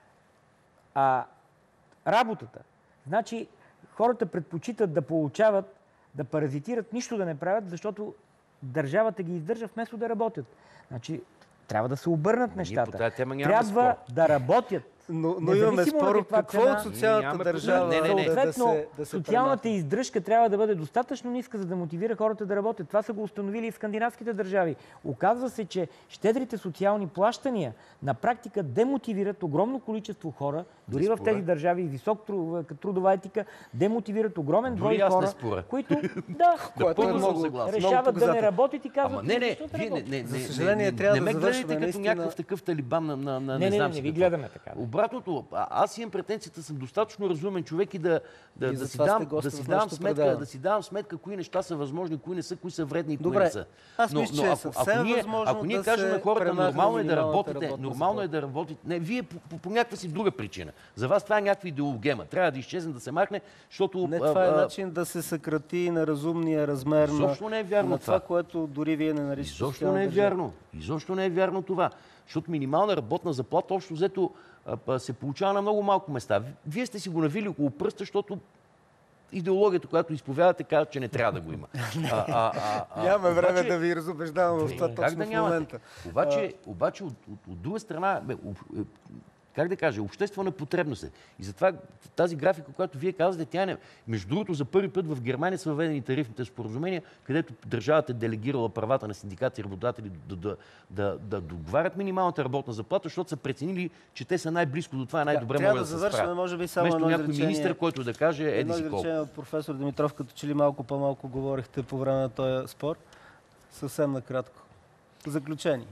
а, работата. Значи, хората предпочитат да получават, да паразитират, нищо да не правят, защото държавата ги издържа вместо да работят. Значи, трябва да се обърнат Ние нещата. по тази тема нямаме Трябва спор. да работят. Но, но Независимо имаме на спор каква какво цена. от социалната Нямаме държава проблем. Не, не, не. да, да Съответно, се, да се социалната премахне. издръжка трябва да бъде достатъчно ниска, за да мотивира хората да работят. Това са го установили и в скандинавските държави. Оказва се, че щедрите социални плащания на практика демотивират огромно количество хора, дори в споря. тези държави, висок тру- трудова етика, демотивират огромен Дори брой аз не хора, споря. които да, Което е Напълно съм много, съгласен. много решават да не показателно. работят и казват, Ама не, не, защо да вие не, работят? не, За не, съжаление, не, трябва не да ме завършваме гледайте като наистина. някакъв такъв талибан на, на, на Не, не, знам не, си не ви какво. гледаме така. Обратното, а, аз имам претенцията, съм достатъчно разумен човек и да, да, И да, затова си, сте дам, гост да, в си нашето давам сметка, предаване. да си давам сметка кои неща са възможни, кои не са, кои са вредни и кои Добре, не са. аз мисля, че е ако, съвсем ако ние, възможно ако ние да кажем се на хората, премахне нормално е да минималната работите, работна нормално е заплата. да работите. Не, вие по, по, по някаква си друга причина. За вас това е някаква идеологема. Трябва да изчезне, да се махне, защото... Не, а, това е а, начин да се съкрати на разумния размер на, Изобщо не е вярно на това, това. което дори вие не наричате. Изобщо социална не е държава. вярно. Изобщо не е вярно това. Защото минимална работна заплата общо взето а, а, се получава на много малко места. Вие сте си го навили около пръста, защото идеологията, която изповядате, казва, че не трябва да го има. А, а, а, а, Нямаме време обаче- да ви разубеждавам в това Как точно да в нямате? момента. Обаче, обаче от, от, от друга страна, бе, об- е, как да кажа, обществена потребност е. И затова тази графика, която вие казвате, тя не... Между другото, за първи път в Германия са въведени тарифните споразумения, където държавата е делегирала правата на синдикати и работодатели да, да, да, да договарят минималната работна заплата, защото са преценили, че те са най-близко до това и най-добре Трябва могат да да се завършваме, справят. може би, само Вместо едно някой изречение. министър, който да каже, еди Едно си колко. изречение от професор Димитров, като че ли малко по-малко говорихте по време на този спор. Съвсем накратко. заключение.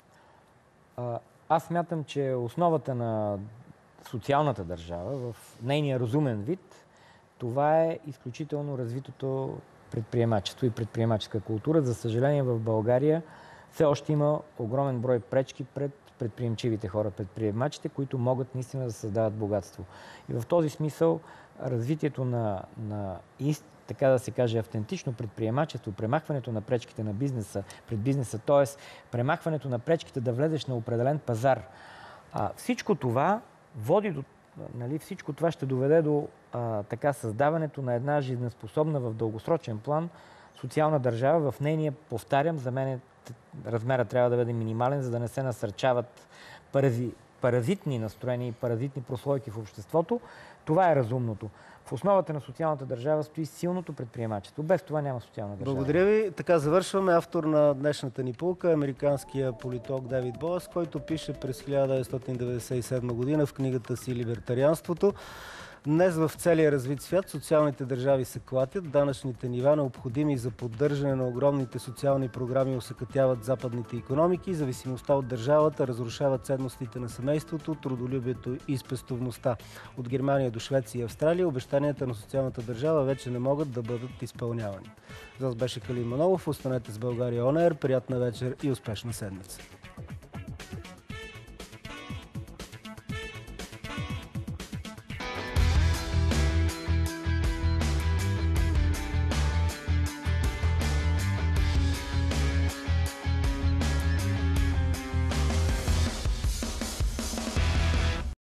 Аз смятам, че основата на социалната държава в нейния разумен вид, това е изключително развитото предприемачество и предприемаческа култура. За съжаление, в България все още има огромен брой пречки пред предприемчивите хора, предприемачите, които могат наистина да създават богатство. И в този смисъл развитието на, на така да се каже, автентично предприемачество, премахването на пречките на бизнеса, пред бизнеса, т.е. премахването на пречките да влезеш на определен пазар. А, всичко това води до, нали, всичко това ще доведе до а, така създаването на една жизнеспособна в дългосрочен план социална държава. В нейния, повтарям, за мен размера трябва да бъде минимален, за да не се насърчават парази, паразитни настроения и паразитни прослойки в обществото. Това е разумното. В основата на социалната държава стои силното предприемачество. Без това няма социална държава. Благодаря ви. Така завършваме. Автор на днешната ни пулка, американския политолог Дейвид Боас, който пише през хиляда деветстотин деветдесет и седма година в книгата си "Либертарианството". Днес в целия развит свят социалните държави се клатят, данъчните нива, необходими за поддържане на огромните социални програми, осакатяват западните икономики, зависимостта от държавата разрушава ценностите на семейството, трудолюбието и спестовността. От Германия до Швеция и Австралия обещанията на социалната държава вече не могат да бъдат изпълнявани. За вас беше Калин Манолов. Останете с България Он Еър. Приятна вечер и успешна седмица.